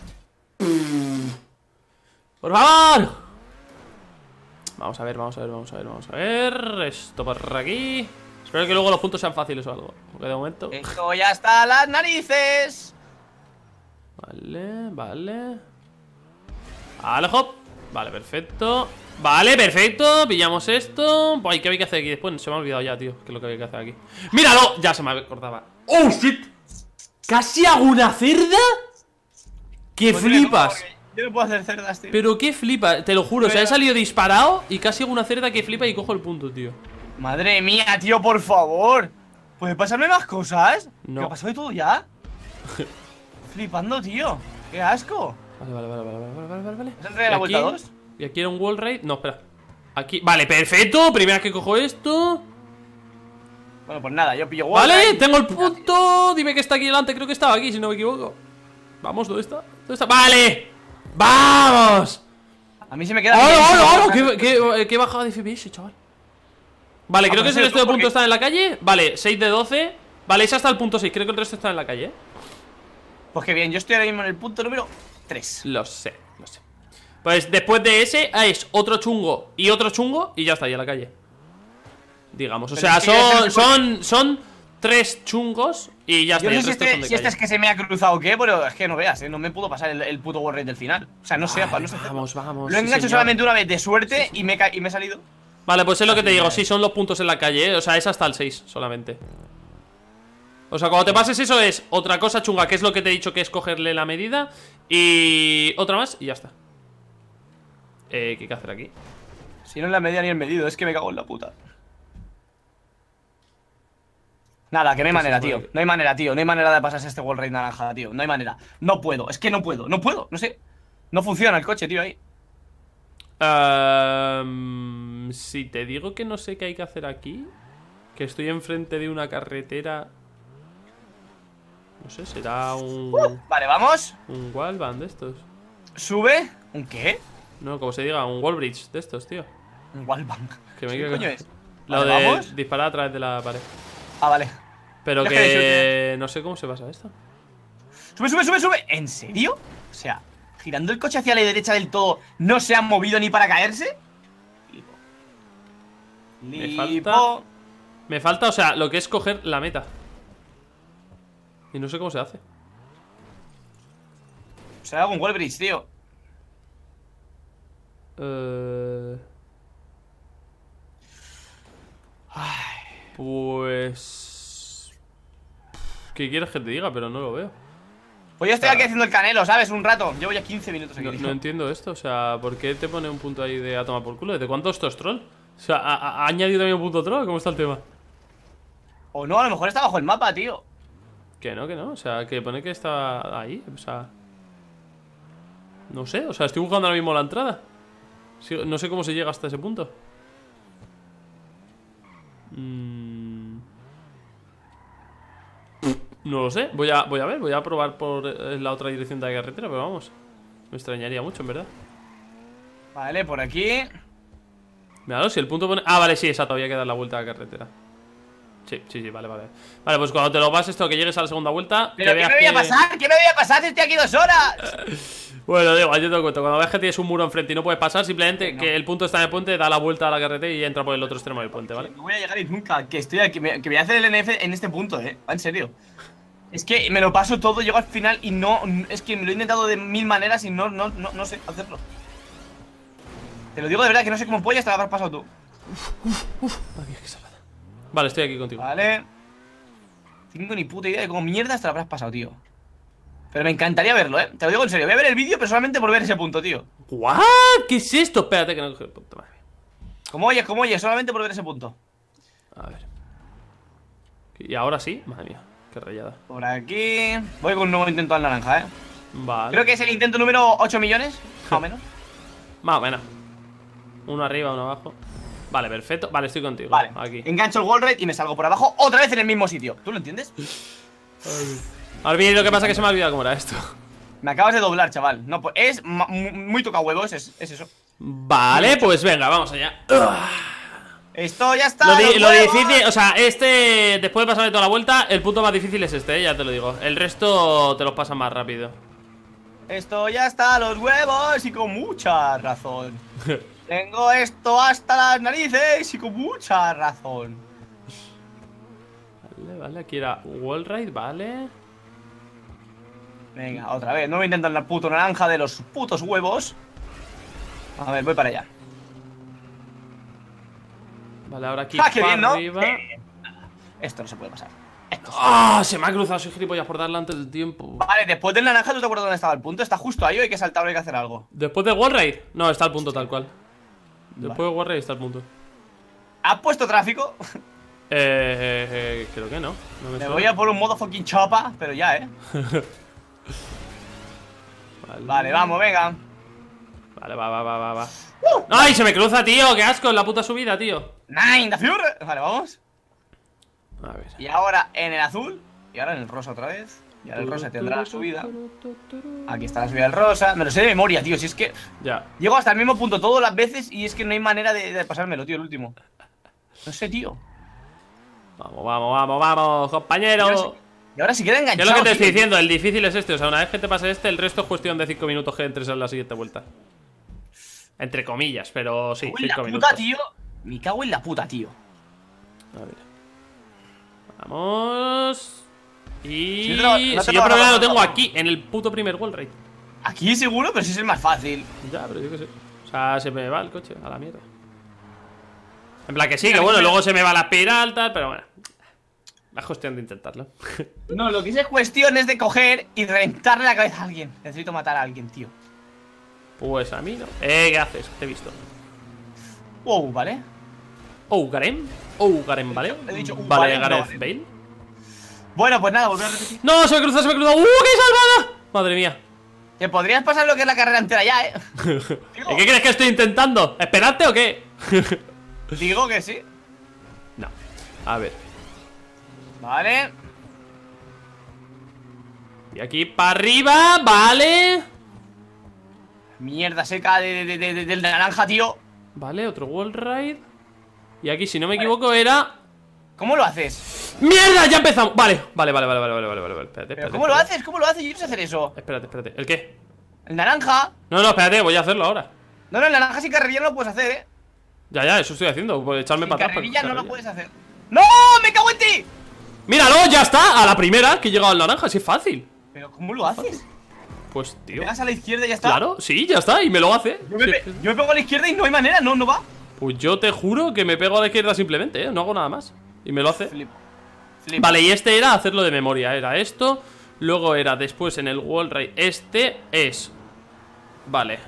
[SPEAKER 1] ¡Por favor! Vamos a ver, vamos a ver, vamos a ver, vamos a ver. Esto por aquí. Espero que luego los puntos sean fáciles o algo. Porque de momento.
[SPEAKER 2] Esto ya está a las narices.
[SPEAKER 1] Vale, vale. Vale, hop. Vale, perfecto. Vale, perfecto. Pillamos esto. Ay, ¿qué había que hacer aquí después? Se me ha olvidado ya, tío. ¿Qué es lo que había que hacer aquí? ¡Míralo! Ya se me acordaba. ¡Oh, shit! ¿Casi hago una cerda? ¡Que
[SPEAKER 2] Pues dime cómo,
[SPEAKER 1] flipas!
[SPEAKER 2] porque Yo no puedo hacer cerdas, tío.
[SPEAKER 1] Pero qué flipa, te lo juro. O sea, he
[SPEAKER 2] Pero-
[SPEAKER 1] salido disparado y casi hago una cerda que flipa y cojo el punto, tío.
[SPEAKER 2] Madre mía, tío, por favor. ¿Puede pasarme más cosas?
[SPEAKER 1] No.
[SPEAKER 2] ¿Qué ha pasado de todo ya? Flipando, tío. Qué asco.
[SPEAKER 1] Vale, vale, vale, vale, vale, vale, vale, vale.
[SPEAKER 2] ¿Es entre la
[SPEAKER 1] Y aquí-
[SPEAKER 2] vuelta dos?
[SPEAKER 1] Y aquí era un wall raid. No, espera. Aquí, vale, perfecto. Primera vez que cojo esto.
[SPEAKER 2] Bueno, pues nada, yo pillo wall
[SPEAKER 1] Vale,
[SPEAKER 2] raid.
[SPEAKER 1] tengo el punto. Dime que está aquí delante. Creo que estaba aquí, si no me equivoco. Vamos, ¿dónde está? ¿Dónde está? ¡Vale! ¡Vamos!
[SPEAKER 2] A mí se me queda.
[SPEAKER 1] ¡Hola,
[SPEAKER 2] bien,
[SPEAKER 1] hola,
[SPEAKER 2] tío.
[SPEAKER 1] hola! ¿Qué, qué, qué bajada de F P S, chaval? Vale,
[SPEAKER 2] Ah,
[SPEAKER 1] creo que
[SPEAKER 2] pues
[SPEAKER 1] el
[SPEAKER 2] eres
[SPEAKER 1] resto
[SPEAKER 2] tú,
[SPEAKER 1] de puntos
[SPEAKER 2] porque-
[SPEAKER 1] están en la calle. Vale, seis de doce. Vale, es hasta el punto seis. Creo que el resto está en la calle, ¿eh?
[SPEAKER 2] Pues que bien, yo estoy ahora mismo en el punto número tres.
[SPEAKER 1] Lo sé, lo sé. Pues después de ese es otro chungo y otro chungo y ya está, ya en la calle. Digamos, o
[SPEAKER 2] Pero
[SPEAKER 1] sea,
[SPEAKER 2] es que ya
[SPEAKER 1] son,
[SPEAKER 2] es el-
[SPEAKER 1] son, son tres chungos y ya
[SPEAKER 2] Yo
[SPEAKER 1] está. y
[SPEAKER 2] no
[SPEAKER 1] el
[SPEAKER 2] sé si
[SPEAKER 1] resto
[SPEAKER 2] este,
[SPEAKER 1] son de
[SPEAKER 2] si este
[SPEAKER 1] calle.
[SPEAKER 2] es que se me ha cruzado o qué, pero es que no veas, ¿eh? No me pudo pasar el, el puto wall raid del final. O sea, no sé,
[SPEAKER 1] Ay,
[SPEAKER 2] no sé hacerlo.
[SPEAKER 1] vamos, vamos,
[SPEAKER 2] Lo he
[SPEAKER 1] sí,
[SPEAKER 2] enganchado
[SPEAKER 1] señor.
[SPEAKER 2] solamente una vez de suerte Y, me he ca- y me he salido.
[SPEAKER 1] Vale, pues es lo que te
[SPEAKER 2] Así
[SPEAKER 1] digo,
[SPEAKER 2] que-
[SPEAKER 1] sí, son los puntos en la calle, ¿eh? O sea, es hasta el seis solamente. O sea, cuando te pases eso es otra cosa chunga, que es lo que te he dicho, que es cogerle la medida. Y otra más y ya está. Eh, ¿qué hay que hacer aquí?
[SPEAKER 2] Si no es la medida ni el medido, es que me cago en la puta. Nada, que no hay
[SPEAKER 1] Que
[SPEAKER 2] manera,
[SPEAKER 1] se
[SPEAKER 2] tío.
[SPEAKER 1] puede.
[SPEAKER 2] No hay manera, tío. No hay manera de pasarse este Wall Ride naranja, tío. No hay manera. No puedo. Es que no puedo. No puedo. No sé. No funciona el coche, tío, ahí.
[SPEAKER 1] Um, si te digo que no sé qué hay que hacer aquí, que estoy enfrente de una carretera. No sé, será un.
[SPEAKER 2] Uh, vale, vamos.
[SPEAKER 1] Un wallband de estos.
[SPEAKER 2] Sube. ¿Un qué?
[SPEAKER 1] No, como se diga, un wall bridge de estos, tío.
[SPEAKER 2] Un wallbang.
[SPEAKER 1] Que me
[SPEAKER 2] ¿Qué
[SPEAKER 1] quedo-
[SPEAKER 2] coño es?
[SPEAKER 1] Lo
[SPEAKER 2] Vale,
[SPEAKER 1] de
[SPEAKER 2] ¿vamos?
[SPEAKER 1] disparar a través de la pared.
[SPEAKER 2] Ah, vale.
[SPEAKER 1] Pero
[SPEAKER 2] Ya
[SPEAKER 1] que,
[SPEAKER 2] que
[SPEAKER 1] no sé cómo se pasa esto.
[SPEAKER 2] Sube, sube, sube, sube. ¿En serio? O sea, girando el coche hacia la derecha del todo, ¿no se han movido ni para caerse? Lipo.
[SPEAKER 1] Me
[SPEAKER 2] Lipo.
[SPEAKER 1] falta- Me falta, o sea, lo que es coger la meta. Y no sé cómo se hace.
[SPEAKER 2] O sea, hago un wall bridge, tío.
[SPEAKER 1] Eh... Pues... ¿Qué quieres que te diga? Pero no lo veo.
[SPEAKER 2] Pues yo estoy
[SPEAKER 1] Ah.
[SPEAKER 2] aquí haciendo el canelo, ¿sabes? Un rato. Llevo ya quince minutos aquí.
[SPEAKER 1] No,
[SPEAKER 2] tío.
[SPEAKER 1] no entiendo esto, o sea, ¿por qué te pone un punto ahí de a tomar por culo? ¿De cuánto esto es troll? O sea, ¿ha, ha- ha añadido también un punto troll? ¿Cómo está el tema?
[SPEAKER 2] O no, a lo mejor está bajo el mapa, tío.
[SPEAKER 1] Que no, que no, o sea, que pone que está ahí, o sea... No sé, o sea, estoy buscando ahora mismo la entrada. Sí, no sé cómo se llega hasta ese punto. Mm. No lo sé, voy a, voy a ver, voy a probar por eh, la otra dirección de la carretera, pero vamos. Me extrañaría mucho, en verdad.
[SPEAKER 2] Vale, por aquí.
[SPEAKER 1] Míralo, si el punto pone... Ah, vale, sí, exacto, había que dar la vuelta a la carretera. Sí, sí, sí, vale, vale. Vale, pues cuando te lo pases, esto que llegues a la segunda vuelta...
[SPEAKER 2] ¿Pero
[SPEAKER 1] que
[SPEAKER 2] qué
[SPEAKER 1] veas
[SPEAKER 2] me voy a
[SPEAKER 1] que-
[SPEAKER 2] pasar? ¿Qué me voy a pasar si estoy aquí dos horas?
[SPEAKER 1] Bueno, da igual, yo te lo cuento. Cuando ves que tienes un muro enfrente y no puedes pasar, simplemente
[SPEAKER 2] No.
[SPEAKER 1] que el punto está en el puente, da la vuelta a la carretera y entra por el otro extremo del puente, ¿vale?
[SPEAKER 2] No voy a llegar y nunca. Que estoy aquí. me- Que voy a hacer el N F en este punto, eh. Va, en serio. Es que me lo paso todo, llego al final y no. Es que me lo he intentado de mil maneras y no, no, no, no sé hacerlo. Te lo digo de verdad que no sé cómo pollas te lo habrás pasado tú.
[SPEAKER 1] Madre mía, qué salada. Vale, estoy aquí contigo.
[SPEAKER 2] Vale. Tengo ni puta idea de cómo mierda te lo habrás pasado, tío. Pero me encantaría verlo, eh. Te lo digo en serio. Voy a ver el vídeo, pero solamente por ver ese punto, tío.
[SPEAKER 1] ¿What? ¿Qué es esto? Espérate que no coge puta madre.
[SPEAKER 2] Como oyes, como oyes, solamente por ver ese punto.
[SPEAKER 1] A ver. Y ahora sí, madre mía, qué rayada.
[SPEAKER 2] Por aquí. Voy con un nuevo intento al naranja, eh.
[SPEAKER 1] Vale.
[SPEAKER 2] Creo que es el intento número ocho millones, más o menos.
[SPEAKER 1] Más o menos. Uno arriba, uno abajo. Vale, perfecto. Vale, estoy contigo.
[SPEAKER 2] Vale,
[SPEAKER 1] Aquí.
[SPEAKER 2] engancho el wall ride y me salgo por abajo otra vez en el mismo sitio. ¿Tú lo entiendes?
[SPEAKER 1] Ahora bien, lo que pasa es que se me ha olvidado cómo era esto.
[SPEAKER 2] Me acabas de doblar, chaval. No, pues es ma- mu- muy toca huevos, es, es eso.
[SPEAKER 1] Vale, pues venga, vamos allá.
[SPEAKER 2] Esto ya está.
[SPEAKER 1] Lo, di-
[SPEAKER 2] los
[SPEAKER 1] lo
[SPEAKER 2] huevos.
[SPEAKER 1] difícil, o sea, este, después de pasarme toda la vuelta, el punto más difícil es este, ¿eh? Ya te lo digo. El resto te los pasa más rápido.
[SPEAKER 2] Esto ya está, los huevos y con mucha razón. Tengo esto hasta las narices y con mucha razón.
[SPEAKER 1] Vale, vale, aquí era wall ride, vale.
[SPEAKER 2] Venga, otra vez. No me intentan la puto naranja de los putos huevos. A ver, voy para allá.
[SPEAKER 1] Vale, ahora aquí
[SPEAKER 2] Ah, qué
[SPEAKER 1] para
[SPEAKER 2] bien, ¿no?
[SPEAKER 1] arriba.
[SPEAKER 2] Eh, Esto no se puede pasar. Esto sí.
[SPEAKER 1] ¡Ah! Se me ha cruzado, soy gilipollas por darle antes del tiempo.
[SPEAKER 2] Vale, después del naranja, ¿tú te acuerdas dónde estaba el punto? Está justo ahí o hay que saltar o hay que hacer algo.
[SPEAKER 1] ¿Después del wall ride? No, está el punto tal cual. Después del wall ride está el punto.
[SPEAKER 2] ¿Has puesto tráfico?
[SPEAKER 1] Eh, eh, eh, creo que no. no me
[SPEAKER 2] Me
[SPEAKER 1] suena.
[SPEAKER 2] voy a por un modo fucking chopa, pero ya, ¿eh?
[SPEAKER 1] Vale.
[SPEAKER 2] Vale, vamos, venga.
[SPEAKER 1] Vale, va, va, va, va, va. ¡Ay, se me cruza, tío! ¡Qué asco en la puta subida, tío!
[SPEAKER 2] Nine, the Fury. Vale, vamos.
[SPEAKER 1] A ver.
[SPEAKER 2] Y ahora en el azul. Y ahora en el rosa otra vez. Y ahora el rosa tendrá la subida. Aquí está la subida del rosa. Me lo sé de memoria, tío. Si es que
[SPEAKER 1] Ya.
[SPEAKER 2] llego hasta el mismo punto todas las veces y es que no hay manera de, de pasármelo, tío, el último. No sé, tío.
[SPEAKER 1] Vamos, vamos, vamos, vamos, compañero.
[SPEAKER 2] Y ahora se queda
[SPEAKER 1] ¿Qué
[SPEAKER 2] enganchado.
[SPEAKER 1] es lo que te
[SPEAKER 2] tío.
[SPEAKER 1] estoy diciendo? El difícil es este. O sea, una vez que te pase este, el resto es cuestión de cinco minutos que entres en la siguiente vuelta. Entre comillas, pero sí,
[SPEAKER 2] Me cago en la
[SPEAKER 1] cinco
[SPEAKER 2] puta,
[SPEAKER 1] minutos.
[SPEAKER 2] tío. Me cago en la puta, tío.
[SPEAKER 1] A ver. Vamos. Y.
[SPEAKER 2] Si no te lo- no te
[SPEAKER 1] si
[SPEAKER 2] lo
[SPEAKER 1] yo
[SPEAKER 2] vas a
[SPEAKER 1] problema lo
[SPEAKER 2] pasar
[SPEAKER 1] tengo
[SPEAKER 2] tampoco.
[SPEAKER 1] aquí, en el puto primer wall ride.
[SPEAKER 2] Aquí seguro, pero si es el más fácil.
[SPEAKER 1] Ya, pero yo qué sé. O sea, se me va el coche a la mierda. En plan que sí, que bueno, luego se me va la espiral, tal, pero bueno. Es cuestión de intentarlo.
[SPEAKER 2] No, lo que es cuestión es de coger y reventarle la cabeza a alguien. Necesito matar a alguien, tío.
[SPEAKER 1] Pues a mí no. Eh, ¿qué haces? Te he visto.
[SPEAKER 2] Wow, ¿vale?
[SPEAKER 1] Oh, Garen. Oh, Garen, ¿vale?
[SPEAKER 2] He dicho, uh,
[SPEAKER 1] vale,
[SPEAKER 2] vale, no,
[SPEAKER 1] Gareth
[SPEAKER 2] vale.
[SPEAKER 1] Bale.
[SPEAKER 2] Bueno, pues nada, volver a repetir.
[SPEAKER 1] No, se me ha cruzado, se me ha cruzado. ¡Uh, qué salvada! Madre mía.
[SPEAKER 2] Que podrías pasar lo que es la carrera entera ya, eh.
[SPEAKER 1] ¿Y qué crees que estoy intentando? ¿Esperarte o qué?
[SPEAKER 2] Digo que sí.
[SPEAKER 1] No. A ver.
[SPEAKER 2] Vale.
[SPEAKER 1] Y aquí para arriba, vale.
[SPEAKER 2] Mierda seca de, de, de, de- del naranja, tío.
[SPEAKER 1] Vale, otro wall ride. Y aquí, si no me equivoco, era...
[SPEAKER 2] ¿Cómo lo haces?
[SPEAKER 1] ¡Mierda! Ya empezamos. Vale, vale, vale, vale, vale, vale, vale, vale. Espérate,
[SPEAKER 2] ¿Pero
[SPEAKER 1] espérate.
[SPEAKER 2] cómo lo
[SPEAKER 1] espérate.
[SPEAKER 2] haces? ¿Cómo lo haces? Yo no sé hacer eso.
[SPEAKER 1] Espérate, espérate. ¿El qué?
[SPEAKER 2] El naranja.
[SPEAKER 1] No, no, espérate, voy a hacerlo ahora.
[SPEAKER 2] No, no, el naranja sin carrerilla no lo puedes hacer, eh.
[SPEAKER 1] Ya, ya, eso estoy haciendo. Por echarme
[SPEAKER 2] Sin
[SPEAKER 1] para atrás.
[SPEAKER 2] carrerilla
[SPEAKER 1] para-
[SPEAKER 2] no lo
[SPEAKER 1] carrerilla.
[SPEAKER 2] puedes hacer. ¡No! ¡Me cago en ti!
[SPEAKER 1] Míralo, ya está. A la primera que he llegado al naranja, así es fácil.
[SPEAKER 2] ¿Pero cómo lo haces?
[SPEAKER 1] Pues, tío.
[SPEAKER 2] Pegas a la izquierda y ya está.
[SPEAKER 1] Claro, sí, ya está. Y me lo hace.
[SPEAKER 2] Yo me,
[SPEAKER 1] Sí.
[SPEAKER 2] pe- yo me pego a la izquierda y no hay manera, no, no va.
[SPEAKER 1] Pues yo te juro que me pego a la izquierda simplemente, ¿eh? No hago nada más. Y me lo hace.
[SPEAKER 2] Flip. Flip.
[SPEAKER 1] Vale, y este era hacerlo de memoria. Era esto. Luego era después en el wall ride. Este es. Vale.